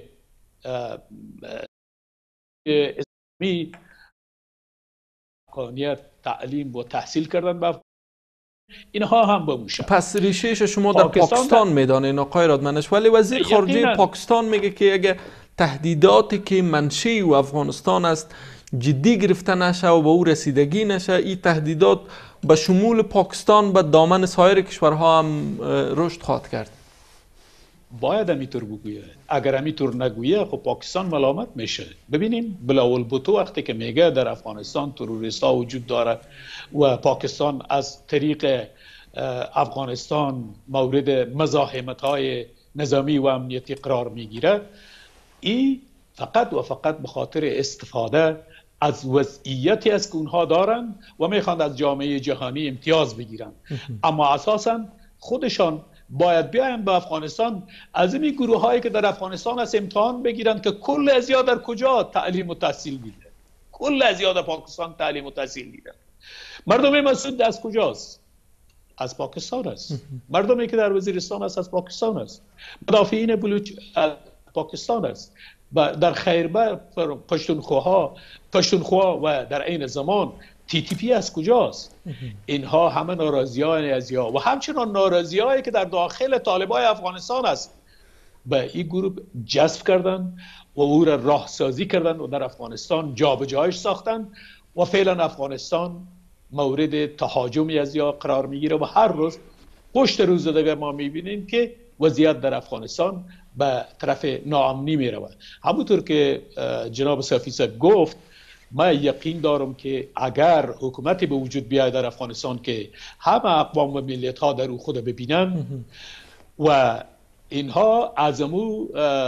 اسلامی امکانیت تعلیم و تحصیل کردن به اینها هم بموشن. پس ریشهش شما در پاکستان میدانین آقای رادمنش، ولی وزیر خارجه پاکستان میگه که اگه تهدیداتی که منشأ و افغانستان است جدی گرفته نشه و به او رسیدگی نشه، این تهدیدات به شمول پاکستان به دامن سایر کشورها هم رشد خواهد کرد. باید همینطور بگویه. اگر همینطور نگویه خب پاکستان ملامت میشه. ببینیم بلاول بوتو وقتی که میگه در افغانستان تروریست ها وجود داره و پاکستان از طریق افغانستان مورد مزاحمت های نظامی و امنیتی قرار میگیره، این فقط و فقط به خاطر استفاده از وضعیتی است که اونها دارن و میخوان از جامعه جهانی امتیاز بگیرن. اما اساسا خودشان باید بیاین به افغانستان از این گروه هایی که در افغانستان هست امتحان بگیرن که کل از یا در کجا تعلیم و تحصیل دیده، کل از یا در پاکستان تعلیم و تحصیل دیده. مردم مسعود از کجاست؟ از پاکستان است. مردمی که در وزیرستان است از پاکستان است. مدافعین بلوچ پاکستان است. در خیبر پشتونخوا و در عین زمان TTP از کجاست؟ اینها همه ناراضیان از یا و همچنان ناراضیایی که در داخل طالبای افغانستان است به این گروه جذب کردن و او را راهسازی کردن و در افغانستان جابجایش ساختن و فعلا افغانستان مورد تهاجمی از یا قرار میگیره و هر روز پشت روز دیگر ما میبینیم که وضعیت در افغانستان به طرف ناامنی می رود. همونطور که جناب صافی صاحب گفت، من یقین دارم که اگر حکومتی به وجود بیاید در افغانستان که همه اقوام و ملت ها در او خود ببینن و اینها از امو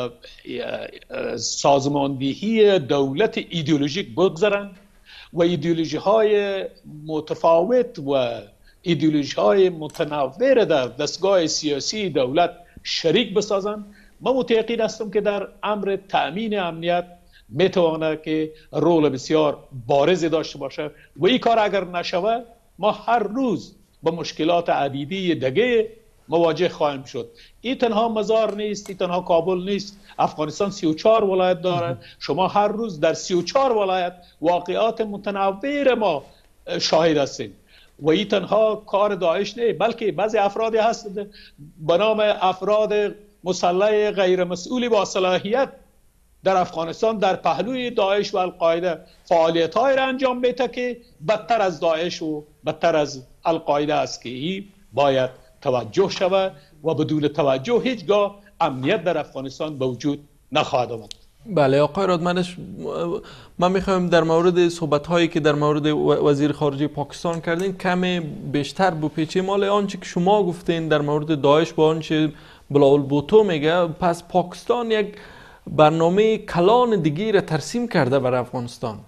سازماندهی دولت ایدئولوژیک بگذارن و ایدئولوژی های متفاوت و ایدئولوژی های متنوع در دستگاه سیاسی دولت شریک بسازن، من متیقن هستم که در امر تأمین امنیت میتواند که رول بسیار بارزی داشته باشه و این کار اگر نشود ما هر روز با مشکلات عدیدی دیگه مواجه خواهیم شد. این تنها مزار نیست، این تنها کابل نیست. افغانستان 34 ولایت داره. شما هر روز در 34 ولایت واقعات متنوع ما شاهد هستید و این تنها کار داعش نه، بلکه بعضی افرادی هستند به نام افراد مسلح غیر مسئولی با صلاحیت در افغانستان در پهلوی داعش و القاعده فعالیت‌های را انجام میده که بدتر از داعش و بدتر از القاعده است که این باید توجه شود و بدون توجه هیچگاه امنیت در افغانستان به وجود نخواهد آمد. بله آقای رادمنش، من میخوایم در مورد صحبت هایی که در مورد وزیر خارجه پاکستان کردین کمی بیشتر بپیچیم. مال آنچه که شما گفتین در مورد داعش با آنچه بلاولبوتو میگه، پس پاکستان یک برنامه کلان دیگه را ترسیم کرده برای افغانستان.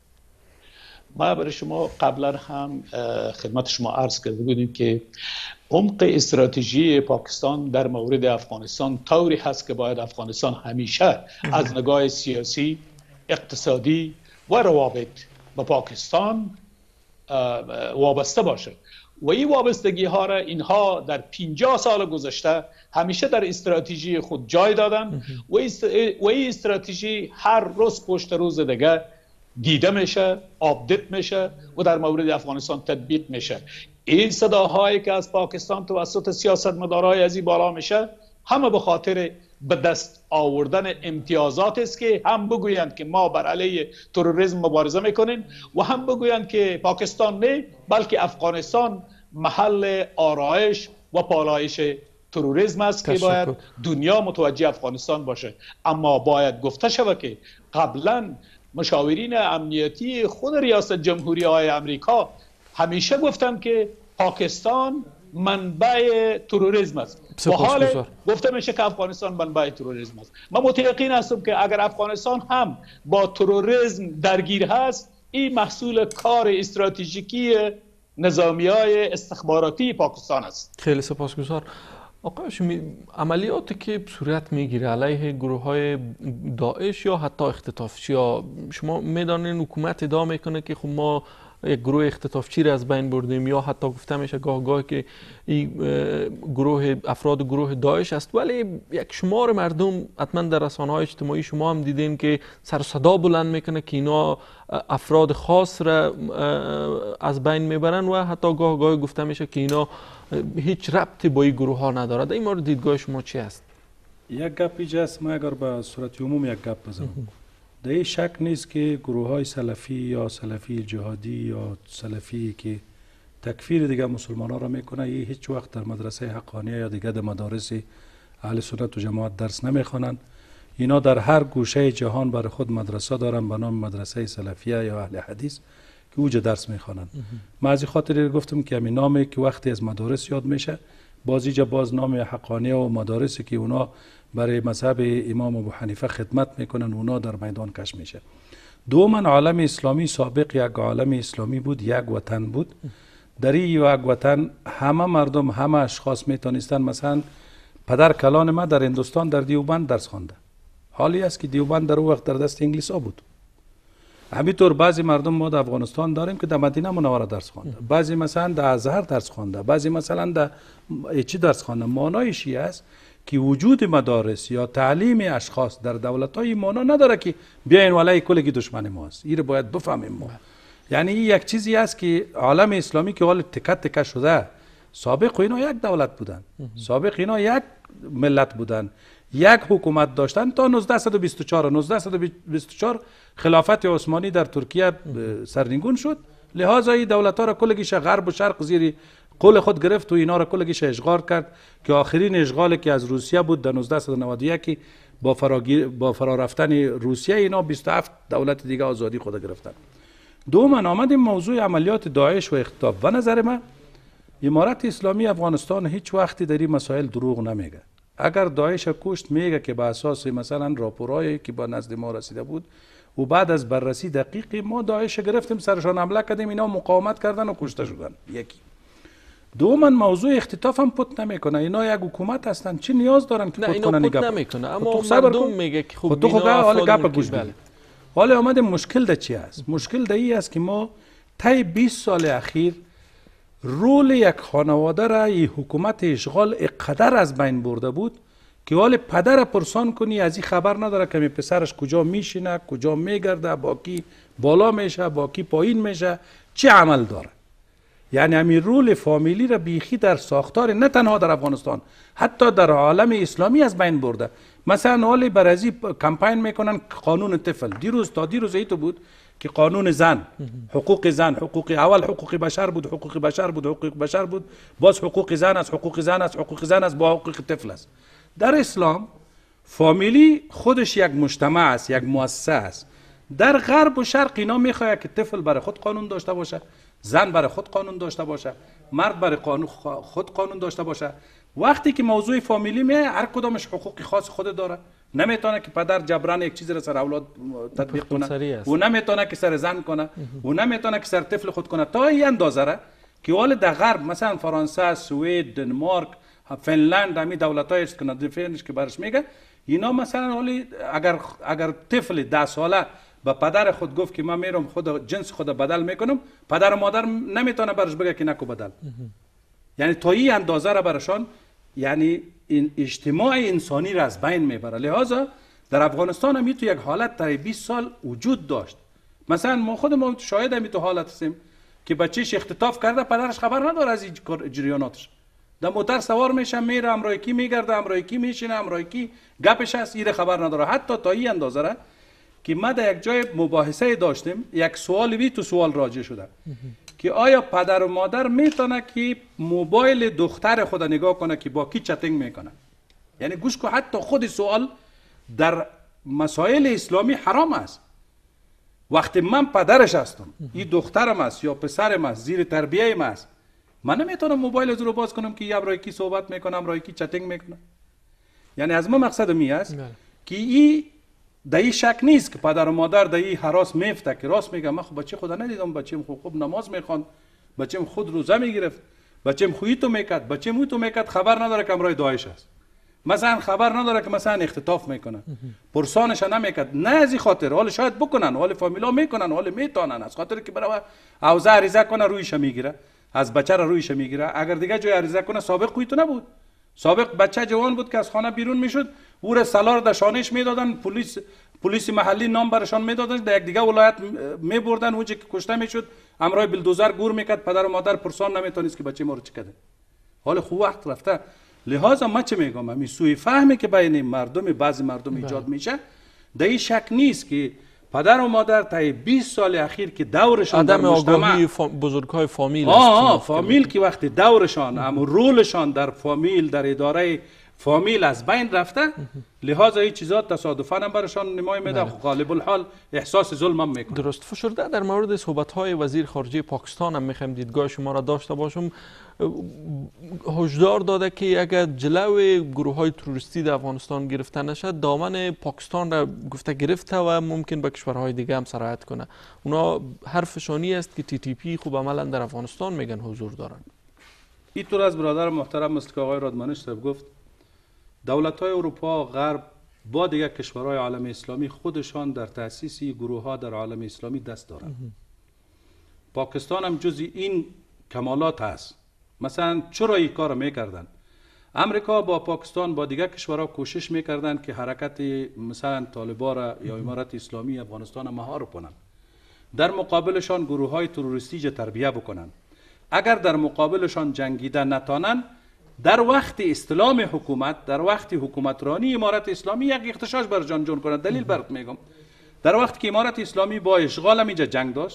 ما برای شما قبلا هم خدمت شما عرض کرده بودیم که عمق استراتژی پاکستان در مورد افغانستان طوری هست که باید افغانستان همیشه از نگاه سیاسی، اقتصادی و روابط با پاکستان وابسته باشه و این وابستگی ها را اینها در 50 سال گذشته همیشه در استراتژی خود جای دادن و این استراتژی هر روز پشت روز دیگه دیده میشه، آپدیت میشه و در مورد افغانستان تطبیق میشه. این صداهایی که از پاکستان توسط سیاستمدارای از این بالا میشه همه به خاطر به دست آوردن امتیازات است که هم بگویند که ما بر علیه تروریسم مبارزه میکنیم و هم بگویند که پاکستان نه بلکه افغانستان محل آرایش و پالایش تروریسم است که باید دنیا متوجه افغانستان باشه. اما باید گفته شود که قبلا مشاورین امنیتی خود ریاست جمهوری های امریکا همیشه گفتن که پاکستان منبع تروریسم است و حال گفته میشه که افغانستان منبع تروریسم است. من متیقن هستم که اگر افغانستان هم با تروریسم درگیر هست، این محصول کار استراتژیکی نظامیای استخباراتی پاکستان است. خیلی سپاسگزار. آقای هاشمی، عملیاتی که صورت میگیره علیه گروه های داعش یا حتی اختطافچی ها، شما میدانین حکومت ادعا میکنه که خب ما یک گروه اختطافچی را از بین بردیم یا حتی گفته میشه گاه که این گروه افراد گروه داعش است، ولی یک شمار مردم حتما در رسانه‌های اجتماعی شما هم دیدین که سر صدا بلند میکنه که اینا افراد خاص را از بین میبرن و حتی گاه گفته میشه که اینا هیچ ربطی با این گروه ها ندارد. این مورد دیدگاه شما چی است؟ یک گپ اینجاست، ما اگر به صورت عموم یک گپ بزنم، در این شک نیست که گروه های سلفی یا سلفی جهادی یا سلفی که تکفیر دیگه مسلمان ها را میکنه، یه هیچ وقت در مدرسه حقانیه یا دیگه در مدارس اهل سنت و جماعت درس نمیخوانند. اینا در هر گوشه جهان برای خود مدرسه دارن به نام مدرسه سلفیه یا اهل حدیث که اوجا درس میخوانند. من از خاطر گفتم که همین نامی که وقتی از مدارس یاد میشه، باز نام حقانیه و مدارسی که اونا برای مذهب امام ابو حنیفه خدمت میکنن اونا در میدان کش میشه. دوما عالم اسلامی سابق یک عالم اسلامی بود، یک وطن بود. در این یک وطن همه مردم، همه اشخاص میتونستن، مثلا پدر کلان ما در هندوستان در دیوبند درس خوانده، حالی است که دیوبند در اون وقت در دست انگلیس ها بود. همینطور بعضی مردم ما در افغانستان داریم که در مدینه منوره درس خوانده، بعضی مثلا در ازهر درس خوانده، بعضی مثلا در چی درس خوانده. معنایش است که وجود مدارس یا تعلیم اشخاص در دولت‌های معنا نداره که بیاین ولای کلگی دشمن ما است. این رو باید بفهمیم ما. یعنی این یک چیزی است که عالم اسلامی که حال تکه شده، سابق اینا یک دولت بودن، سابق اینا یک ملت بودن، یک حکومت داشتن تا 1924 خلافت عثمانی در ترکیه سرنگون شد. لحاظا این دولت‌ها را کلگیش غرب و شرق زیر قول خود گرفت و اینا را کلگیش اشغال کرد که آخرین اشغالی که از روسیه بود در 1991 با فرا رفتن روسیه اینا 27 دولت دیگه آزادی خود گرفتن. دوم آمدیم موضوع عملیات داعش و اختطاف. و نظر من امارت اسلامی افغانستان هیچ وقتی در این مسائل دروغ نمیگه. اگر داعش کشت میگه که به اساس مثلا راپورایی که با نزد ما رسیده بود و بعد از بررسی دقیقی ما داعش گرفتیم، سرشان حمله کردیم، اینا مقاومت کردن و کشته شدن. یکی. دوما موضوع اختطاف هم پت نمیکنه. اینا یک حکومت هستن، چه نیاز دارن که پت کنن؟ پت نمیکنه، اما مردم میگه که خب تو حال گپ گوش بده. حالا آمده مشکل ده چی است؟ مشکل ده ای است که ما طی 20 سال اخیر رول یک خانواده را این حکومت اشغال اقدر از بین برده بود که حال پدر پرسان کنی از این خبر نداره که پسرش کجا میشینه، کجا میگرده، با کی بالا میشه، با کی پایین میشه، چه عمل داره. یعنی همین رول فامیلی را بیخی در ساختار نه تنها در افغانستان حتی در عالم اسلامی از بین برده. مثلا حال برازی کمپین میکنن قانون طفل. دیروز ایتو بود که قانون زن، حقوق زن، حقوق حقوق بشر بود، باز حقوق زن است، با حقوق طفل است. در اسلام فامیلی خودش یک مجتمع است، یک مؤسسه است. در غرب و شرق اینا میخواد که طفل برای خود قانون داشته باشه، زن برای خود قانون داشته باشه، مرد برای خود قانون داشته باشه. وقتی که موضوع فامیلی میاد هر کدامش حقوق خاص خود داره. نمیتونه که پدر جبران یک چیزی را سر اولاد تطبیق کنه و نمیتونه که سر زن کنه و نمیتونه که سر طفل خود کنه. تا این اندازه را که حال در غرب مثلا فرانسه، سوئد، دنمارک، فنلند، همین دولت‌های اسکاندیناویش که برش میگه، اینا مثلا حالی اگر طفل 10 ساله به پدر خود گفت که من میرم خود جنس خود بدل میکنم، پدر و مادر نمیتونه برش بگه که نکو بدل. یعنی تا این اندازه را برشان یعنی این اجتماع انسانی را از بین میبره. لذا در افغانستان هم تو یک حالت در 20 سال وجود داشت. مثلا ما خودمون شاهد هم تو حالت هستیم که بچهش اختطاف کرده، پدرش خبر نداره از این جریاناتش. در موتر سوار میشه، میره امرای کی میگرده، امرای کی میشینه، امرای کی گپش هست، این خبر نداره. حتی تا این اندازه را که ما در یک جای مباحثه داشتیم، یک سوالی تو سوال راجع شده که آیا پدر و مادر میتونه که موبایل دختر خود نگاه کنه که با کی چتینگ میکنه؟ یعنی گوش کو، حتی خود سوال در مسائل اسلامی حرام است. وقتی من پدرش هستم، این دخترم است یا پسرم است، زیر تربیه من است، من نمیتونم موبایل از رو باز کنم که امرای کی صحبت میکنه، امرای کی چتینگ میکنه. یعنی از ما مقصد می است که این در این شک نیست که پدر و مادر در این هراس میفته که راست میگم، من خب بچه خدا ندیدم، بچه‌م خوب نماز میخوان، بچه‌م خود روزه میگرفت، بچه‌م خویی تو میکرد، بچه‌م او تو میکرد، خبر نداره که امرای داعش است. مثلا خبر نداره که مثلا اختطاف میکنه، پرسانش نمیکرد. نه از این خاطر، حالا شاید بکنن، حالا فامیلا میکنن، حالا میتونن، از خاطر که برای اوضاع عریضه کنه رویش میگیره، از بچه را رویش میگیره. اگر دیگه جای عریضه کنه، سابق خویی تو نبود، سابق بچه جوان بود که از خانه بیرون میشد، او را سالار در شانش میدادن، پلیس محلی نام برشان میدادن، در یک دیگه ولایت میبردن، اونجا که کشته میشد امرای بلدوزر گور میکرد، پدر و مادر پرسان نمیتونست که بچه ما رو چه کرده. حالا خوب وقت رفته. لذا من چه میگم، همین سوء فهمی که بین مردم، بعضی مردم ایجاد میشه، در این شک نیست که پدر و مادر تا 20 سال اخیر که دورشان در آگاهی بزرگای فامیل فامیل که وقتی دورشان اما رولشان در فامیل، در اداره فامیل از بین رفته، لحاظ این چیزا تصادفاً هم برشان نمای میده، غالب الحال احساس ظلم هم میکنه. درست. فشرده در مورد صحبت‌های وزیر خارجه پاکستان هم میخوایم دیدگاه شما را داشته باشم. هشدار داده که اگر جلوی گروه‌های تروریستی در افغانستان گرفته نشد، دامن پاکستان را گفته گرفته و ممکن به کشورهای دیگه هم سرایت کنه. اونا حرفشانی است که TTP خوب عملا در افغانستان میگن حضور دارن. اینطور از برادر محترم مثل که آقای رادمانش صاحب گفت، دولت‌های اروپا غرب با دیگر کشورهای عالم اسلامی خودشان در تأسیس گروه‌ها در عالم اسلامی دست دارند. پاکستان هم جزء این کمالات است. مثلا چرا این کار میکردن؟ امریکا با پاکستان با دیگر کشورها کوشش میکردن که حرکت مثلا طالبان را یا امارت اسلامی افغانستان مهار کنن، در مقابلشان گروه‌های تروریستی تربیه بکنن. اگر در مقابلشان جنگیده نتانن، در وقت استلام حکومت، در وقت حکومترانی امارت اسلامی یک اختشاش بر جان کنند. دلیل برات میگم، در وقتی که امارت اسلامی با اشغال اینجا جنگ داشت،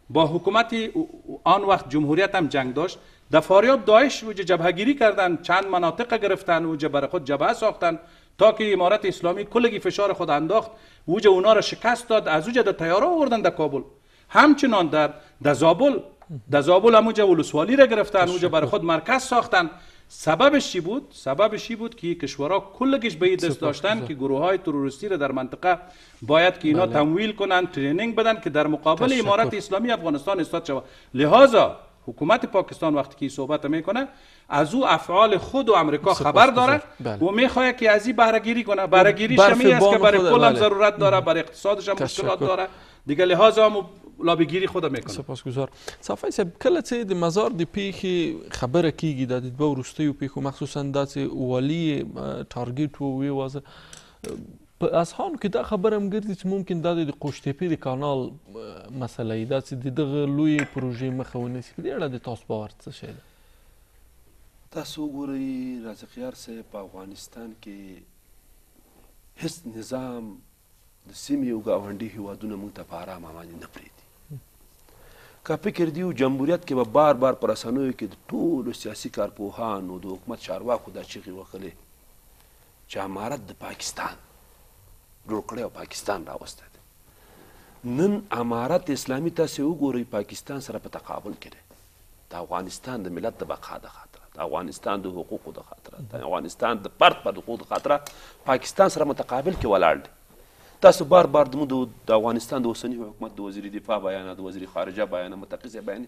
با حکومت آن وقت جمهوریت هم جنگ داشت. در فاریاب داعش اوجا جبهه‌گیری کردن، چند مناطق گرفتن، اوجا برای خود جبهه ساختن تا که امارت اسلامی کلگی فشار خود انداخت، اوجا اونا را شکست داد، از اوجا در طیاره آوردن در کابل. همچنان در زابل هم اوجا ولسوالی را گرفتن، اوجا برای خود مرکز ساختن. سببش چی بود؟ سببش این بود که کشورها کلگیش به دست داشتن که گروه های تروریستی را در منطقه باید که اینا تمویل کنن، ترینینگ بدن که در مقابل امارت اسلامی افغانستان ایستاد شود. لہذا حکومت پاکستان وقتی که صحبت میکنه از او افعال خود و امریکا خبر داره و میخواد که از این بهره گیری کنه. بهره گیری شمی است که برای کل هم ضرورت داره، برای اقتصادش هم مشکلات داره دیگه، لہذا هم لابیگیری خود میکنه. سپاسگزار. صافی صاحب کله چې د مزار د پیښې خبره کیږي د دوه وروستیو پیښو مخصوصا داسې والي ټارګټ وي وازه په اذهانو کې دا خبره هم ګرځي چې ممکن دا د قوشتېپې د کانال مسله وي، داسې د دغه لویې پروژې مخه ونیسي. په دې اړه د تاسو باور څه شی دی؟ تاسو وګورئ رازقیار صاحب، په افغانستان کې هیڅ نظام د سیمې او ګاونډي هیوادونه موږ ته په ارامه باندې نه پرېږدي. که فکر دی جمهوریت کې به بار بار په رسنیو کې د ټولو سیاسي کارپوهانو د حکومت چارواکو دا چیغې وهلې چې امارت د پاکستان جوړ کړی او پاکستان راوستی دی. نن امارت اسلامي تاسې وګورئ پاکستان سره په تقابل کې دی، د افغانستان د ملت د بقا د خاطره، د افغانستان د حقوقو د خاطره، د افغانستان د فرد پر حقوقو د خاطره پاکستان سره متقابل کې ولاړ دی. تاسو بار بار د افغانستان د اوسني حکومت د وزیر دفاع بیانات، د وزیر خارجه بیانات، متقیزه بیانې،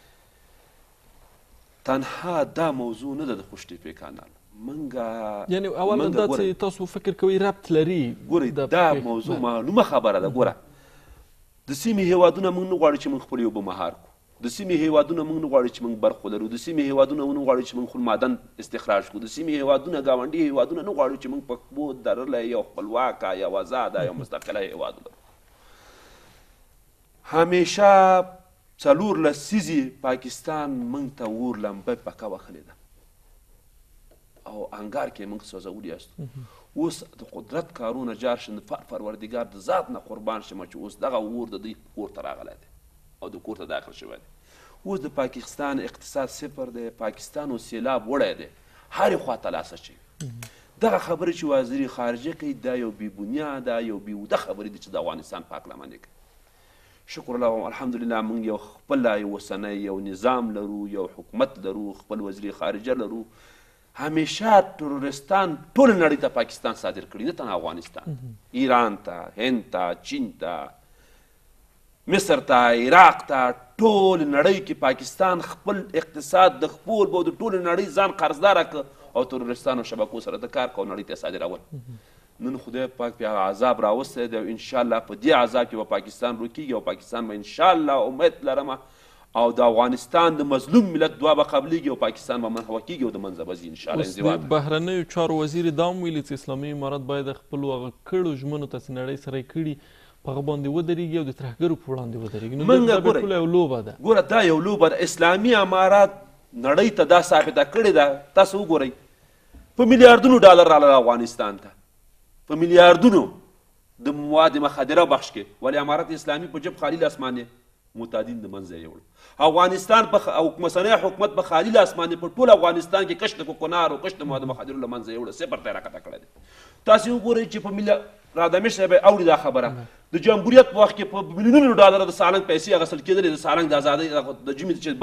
تنها دا موضوع نه ده د قوشتېپې کانال. منګه یعنی اولا دا چې تاسو فکر کوئ ربط لري، ګورئ دا موضوع معلومه خبره ده. ګوره د سیمې هیوادونه موږ نه غواړو چې موږ خپل یو به مهار کړو، د سیمې هیوادونه موږ نه غواړو چې موږ برخه ولرو، د سیمې هیوادونه موږ نه غواړو چې موږ خپل معدن استخراج کړو، د سیمې هیوادونه ګاونډي هیوادونه نه غواړو چې موږ په خپلو درله یو خپلواکه یو ازاده یو مستقله هیواد ولرو. همیشه څلور لسیزې پاکستان موږ ته اور لمبه پکه وهلې ده او انګار کې موږ سوځولي یاستو. اوس د قدرت کارونه جار شي، د پروردګار د ذات نه قربان شمه چې اوس دغه اور د دوی کور ته راغلی دی او د کور ته داخل شوی دی. اوس د پاکستان اقتصاد صفر دی، پاکستان او سیلاب وړی دی، هرې خوا ته لاس اچوي. دغه خبرې چې وزیر خارجه کوي دا یو بې بنیاده یو بېهوده خبرې دي چې د افغانستان پارلمان کوي. شکر الله الحمدلله موږ یو خپل یو اوسنی یو نظام لرو، یو حکومت لرو، خپل وزیر خارجه لرو. همیشه ترورستان ټول نړۍ ته پاکستان صادر کړي، نه تنها افغانستان، ایران ته، هند ته، چین ته، مصر ته، عراق ته، ټول نړۍ کې پاکستان خپل اقتصاد د خپل به د ټول نړۍ ځان قرضداره کړ او ترورستانو شبکو سره د کار کو نړۍ ته صادرول. نن خدای پاک بیا عذاب راوستی دی او انشاءالله په دې عذاب کې به پاکستان روکیږي او پاکستان به انشاءالله امید لرمه او د افغانستان د مظلوم ملت دعا به قبلیږي او پاکستان به منحوه کیږي او د منځه به ځي انشاءالله. اوس د بهرنیو چارو وزیر دا هم ویلي چې اسلامي امارت باید خپلو هغه کړو ژمنو ته چې نړۍ سره یې کړي په هغه باندې ودرېږي او د ترهګرو په وړاندې ودرېږي. نو دا ټوله یو لوبه ده. ګوره دا یو لوبه ده. اسلامي امارات نړۍ ته دا ثابته کړې ده. تاسو وګورئ په میلیاردونو ډالر راغله افغانستان ته، په میلیاردونو د مواد مخدره بخش کې، ولی امارت اسلامي په جب خالی لاسمانې متعدین د منځه یې وړو. افغانستان او مسنۍ حکومت په خالی لاسمانې په ټول افغانستان کې کشت کوکنار او کشت مواد مخدرو له منځه یې وړو، صفر ته یې راکښته کړی دی. تاسې وګورئ چې په رادامش صاحب اوري دا خبره د جمهوریت په وخت کې په میلیونونو ډالر د سالنګ پیسې اخیستل کېدلې د سالنګ د ازادۍ د جمعې چې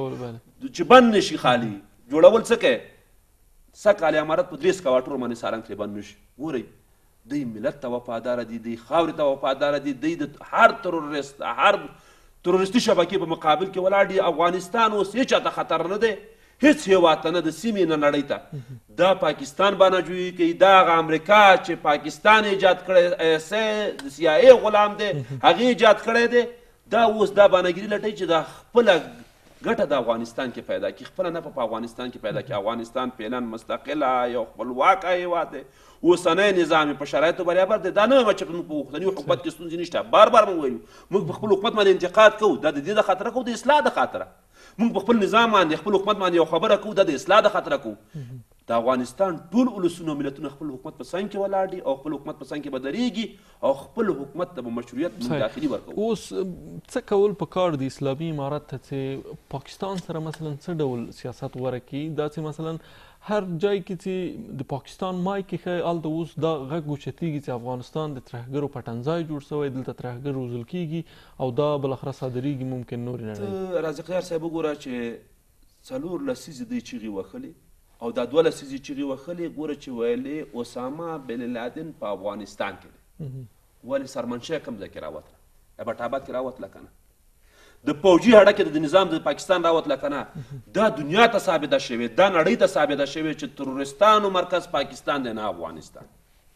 بند نشي خالي جوړول څه کوي سږ کال امارت په 30 کوارټرو باندې سالنګ ترې بند نشي. ګورئ دوی ملت ته وفاداره دي، دوی خاورې ته وفاداره دي، دوی د هر ترورست هر ترورستي شبکې په مقابل کې ولاړ دي. افغانستان اوس هېچا ته خطر نه دی، هیڅ هیواد ته نه، د سیمې نه نړۍ ته. دا پاکستان باندې جوړې کوي، دا هغه امریکا چې پاکستان ایجاد کړی د سی آی ای غلام دی هغې ایجاد کړی دی. دا اوس دا بانهګیري لټوي چې دا خپله ګټه د افغانستان کې پیدا کړي، خپله نفع په افغانستان کې پیدا کړي. افغانستان فعلا مستقله یو خپلواکه هیواد دی، اوسنی نظام په شرایطو برابر دی. دا نه وایم چې موږ په اوسني حکومت کې ستونزې نشته، بار بار موږ وایو موږ په خپل حکومت باندې انتقاد کوو، دا د دې د خاطره کوو د اصلاح د خاطره. موږ په خپل نظام باندې خپل حکومت باندې یو خبره کوو، دا د اصلاح د خاطره کوو. د افغانستان ټول ولسونه او ملتونه خپل حکومت په څنګ کې ولاړ دي او خپل حکومت په څنګ کې به درېږي او خپل حکومت ته به مشروعیت موږ داخلي ورکوو. اوس څه کول پکار د اسلامي امارت ته چې پاکستان سره مثلا څه ډول سیاست غوره کړي؟ داسې مثلا هر جای کې چې د پاکستان مایک ښایي هلته اوس دا غږ اوچتېږي چې افغانستان د ترهګرو پټنځای جوړ شوی، دلته ترهګر روزل کېږي او دا بالاخره صادرېږي ممکن نورې نړۍ. رازق یار صاحب وګوره چې 4 لسیزې دوی چیغې وهلې او دا 2 لسیزې چیغې وهلې، ګوره چې ویلې اسامه بن لادن په افغانستان کې دی، ولې سرمنشاه کوم ځای کې راوتله؟ ابټ کې راوتله که نه؟ د پوجي هډه د نظام د پاکستان راوتله که نه؟ دا دنیا ته ثابته شوې، دا نړۍ ته ثابته شوې چې تروریستانو مرکز پاکستان دی نه افغانستان.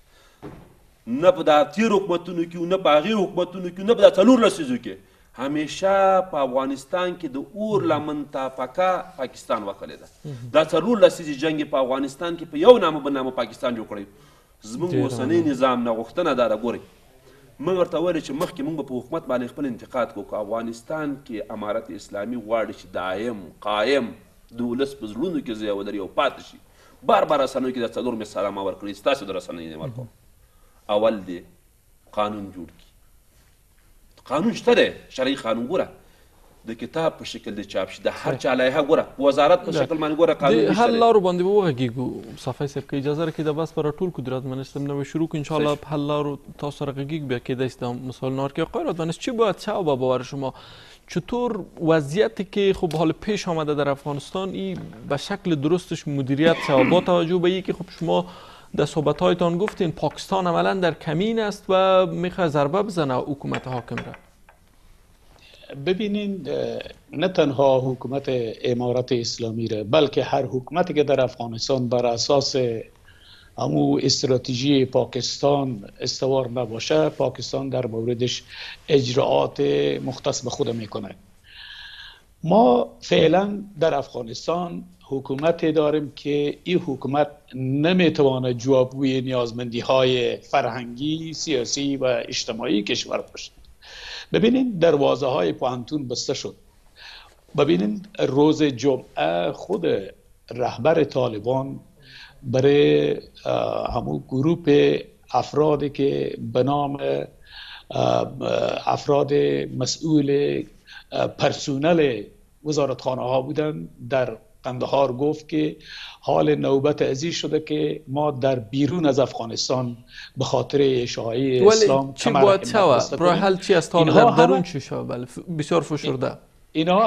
نه په دا تیر حکومتونو کې، نه په هغې حکومتونو کې، نه په دا 4 لسیزو کې همیشه په افغانستان کې د اور لمن تافکه پاکستان وکړې ده. دا 4 لسیزې جنګ په افغانستان کې په یو نامه بل نامه پاکستان جوړ کړی. زموږ اوسنی نظام نه غوښتنه دا ده، ګورئ موږ ورته ویلې چې مخکې موږ به په حکومت باندې خپل انتقاد کوو، که افغانستان کې امارت اسلامي غواړي چې دایم قایم د ولس په زړونو کې ځای ودرېږي او پاتې شي. بار رسنیو کې دا 4 مثاله ما ورکړي، ستاسو د رسنیو نه ورکوم. اول دی قانون جوړ کړي. قانون شته دی، شرعي قانون ګوره د کتاب په شکل د چاپ شي، د هر چا لایحه ګوره په وزارت په شکل باندې ګوره قانون د حل لارو باندې به وغږېږو. صفای صاحب که اجازه راکړئ د بحث په راټول کړو، د رادمنستم نه شروع کړو انشاءالله په حل لارو تاسو سره غږېږو، بیا کیدای شي دا مسائل نار که آقای رادمنست چی باید چه با باور شما چطور وضعیتی که خب حال پیش آمده در افغانستان این به شکل درستش مدیریت شود، با توجه به اینکه خب شما در صحبت‌هایتان گفتین پاکستان عملا در کمین است و میخواد ضربه بزنه حکومت حاکم را؟ ببینین نه تنها حکومت امارت اسلامی را بلکه هر حکومتی که در افغانستان بر اساس همو استراتژی پاکستان استوار نباشه، پاکستان در موردش اجراعات مختص به خود میکنه. ما فعلا در افغانستان حکومتی داریم که این حکومت نمیتوانه جوابگوی نیازمندی های فرهنگی، سیاسی و اجتماعی کشور باشه. ببینید دروازه های پوهنتون بسته شد. ببینید روز جمعه خود رهبر طالبان برای همون گروه افرادی که به نام افراد مسئول پرسونل وزارتخانه ها بودن در قندهار گفت که حال نوبت عزیز شده که ما در بیرون از افغانستان به خاطر اشاعه اسلام چی باید شود؟ برای حل چی است؟ حال در درون چی شود؟ بسیار فشرده. اینها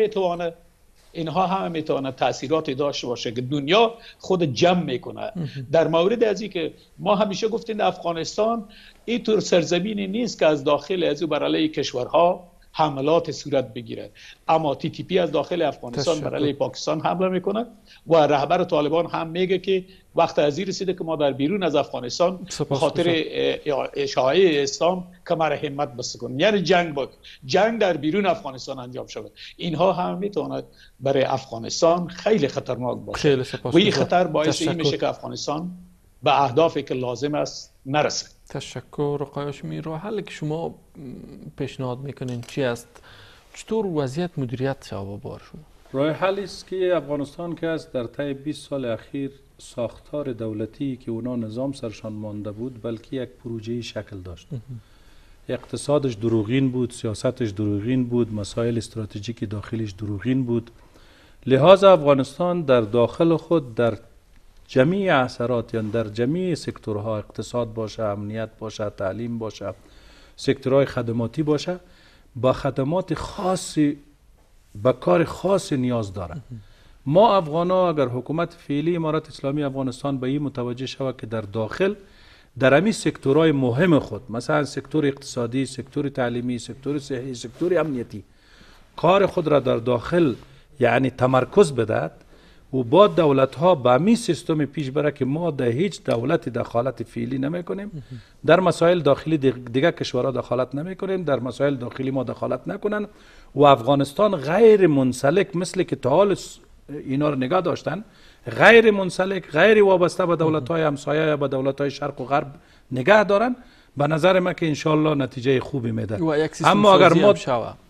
همه میتونه تاثیراتی داشته باشه که دنیا خود جمع میکنه. در مورد از این که ما همیشه گفتیم افغانستان این طور سرزمینی نیست که از داخل از او بر علیه کشورها حملات صورت بگیره، اما TTP از داخل افغانستان بر علیه پاکستان حمله میکنه و رهبر طالبان هم میگه که وقت از این رسیده که ما در بیرون از افغانستان به خاطر اشاعه اسلام کمر همت بسته کنیم، یعنی جنگ در بیرون افغانستان انجام شود. اینها هم میتونه برای افغانستان خیلی خطرناک باشه و این خطر باعث این میشه که افغانستان به اهدافی که لازم است نرسه. تشکر آقای هاشمی. راه حلی که شما پیشنهاد میکنین چی است؟ چطور وضعیت مدیریت شود بار شما؟ راه حلی است که افغانستان که است در طی 20 سال اخیر ساختار دولتی که اونا نظام سرشان مانده بود بلکه یک پروژه‌ای شکل داشت. اقتصادش دروغین بود، سیاستش دروغین بود، مسائل استراتژیک داخلیش دروغین بود. لہذا افغانستان در داخل خود در جمیع اثرات، یعنی در جمیع سکتورها، اقتصاد باشه، امنیت باشه، تعلیم باشه، سکتورهای خدماتی باشه، با خدمات خاصی، با کار خاصی نیاز داره. ما افغانا اگر حکومت فعلی امارت اسلامی افغانستان به این متوجه شود که در داخل در همین سکتورهای مهم خود، مثلا سکتور اقتصادی، سکتور تعلیمی، سکتور صحی، سکتور امنیتی، کار خود را در داخل یعنی تمرکز بدهد و با دولت ها به همین سیستم پیش بره که ما در هیچ دولت دخالت فعلی نمی کنیم، در مسائل داخلی دیگر کشورها دخالت نمی کنیم، در مسائل داخلی ما دخالت نکنن و افغانستان غیر منسلک مثل که تا حال اینا رو نگاه داشتن، غیر منسلک، غیر وابسته به دولت های همسایه یا به دولت های شرق و غرب نگاه دارن، به نظر من که انشالله نتیجه خوبی میده. اما اگر ما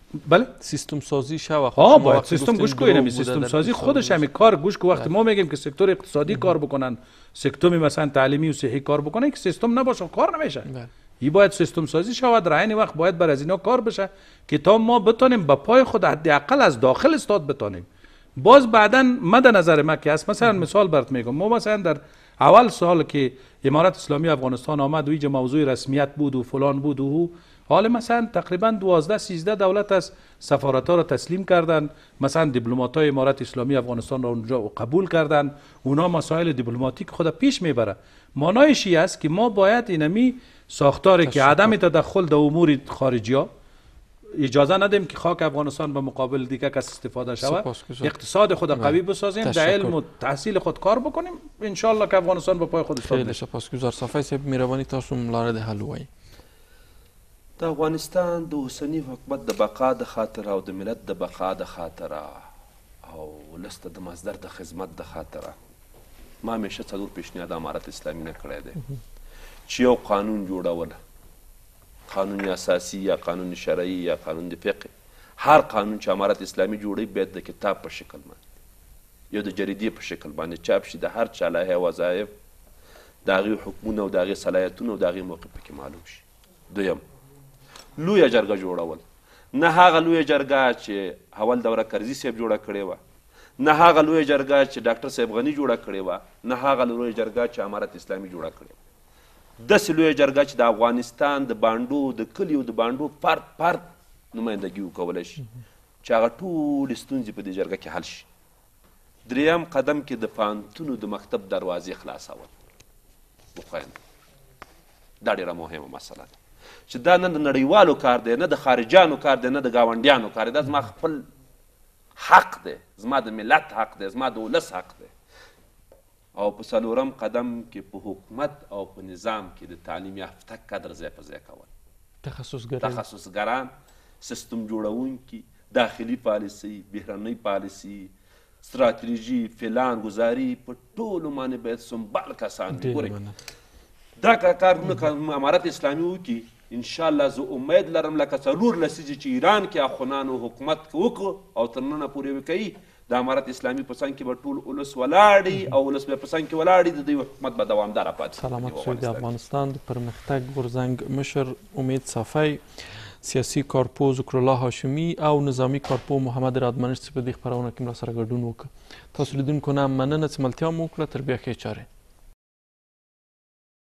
بله سیستم سازی شود. باید سیستم گوش کنیم. سیستم سازی خودش همین کار گوش که وقتی ما میگیم که سکتور اقتصادی کار بکنن، سکتور مثلا تعلیمی و صحی کار بکنن، که سیستم نباشه کار نمیشه. این باید سیستم سازی شود. در عین وقت باید بر از اینا کار بشه که تا ما بتونیم با پای خود حداقل از داخل استاد بتونیم. باز بعداً مد نظر ما که است، مثلا مثال برات میگم، ما مثلا در اول سال که امارت اسلامی افغانستان آمد و اینجا موضوع رسمیت بود و فلان بود و حال مثلا تقریبا 12-13 دولت از سفارت‌ها را تسلیم کردن، مثلا دیپلمات‌های امارت اسلامی افغانستان را اونجا قبول کردن، اونا مسائل دیپلماتیک خود پیش میبره. معنایش است که ما باید اینمی ساختاری که عدم تدخل در امور خارجی‌ها اجازه ندیم که خاک افغانستان به مقابل دیگه کس استفاده شود، اقتصاد خود قوی بسازیم، در علم و تحصیل خود کار بکنیم، ان شاء الله که افغانستان به پای خود ایستاد. خیلی سپاسگزار. صافی صاحب مهرباني تاسو ملارد حل وایي. د افغانستان د اوسني حکومت د بقا د خاطره او د ملت د بقا د خاطره او ولس ته د مصدر د خدمت د خاطره ما همیشه څلور پیشنهاد امارت اسلامي نه کړی دی چې یو قانون جوړول، قانون اساسی یا قانون شرعي یا قانون د فقه، هر قانون چې امارت اسلامي جوړوي باید د کتاب په شکل باندې یو د جریدې په شکل باندې چاپ شي، د هر چا لایحه وظایف، د هغې حکمونه او د هغې صلاحیتونه او د هغې موقف پکې معلوم شي. دویم، لویه جرګه جوړول، نه هغه لویه جرګه چې اول دوره کرزي صاحب جوړه کړې وه، نه هغه لویه جرګه چې ډاکټر صاحب غني جوړه کړې وه، نه هغه لویه جرګه چې امارت اسلامي جوړه کړې وه. داسې لویه جرګه چې د افغانستان د بانډو د کلیو د بانډو فرد نمایندګي وکولی شي، چې هغه ټولې ستونزې په دې جرګه کې حل شي. دریم قدم کې د پوهنتونو د مکتب دروازې خلاصول د خویندو، دا ډېره مهمه مسله ده چې دا نه د نړیوالو کار دی، نه د خارجیانو کار دی، نه د ګاونډیانو کار دی، دا زما خپل حق دی، زما د ملت حق دی، زما د ولس حق دی. او په څلورم قدم کې په حکومت او په نظام کې د تعلیم یافته کادر ځای په ځای کول، تخصصګران، سیستم جوړونکي، داخلي پالیسي، بهرنۍ پالیسي، ستراتیژي، پلان ګزاري، په ټولو باندې باید سنبال کسان وي. ګورئ دا کارونه که امارت اسلامي وکړي انشاءالله زه امید لرم لکه څلور لسیزې چې ایران کې اخوانانو حکومت وکړو او تر ننه پورې وکوي، د امارت اسلامي په څنګ کې به ټول ولس ولاړي او ولس به په څنګ کې ولاړي، د دوی حکومت به دوامداره پاتې شي. سلامت شوی. د افغانستان د پرمختګ غورځنګ مشر امید صافی، سیاسي کارپوه ذکر الله هاشمي او نظامي کارپوه محمد رادمنش چې په دې خپرونه کې مرا سره ګډون وکړ. تاسو لیدونکو نه مننه چې ملتیا مو وکړه. تر بیا ښې چارې.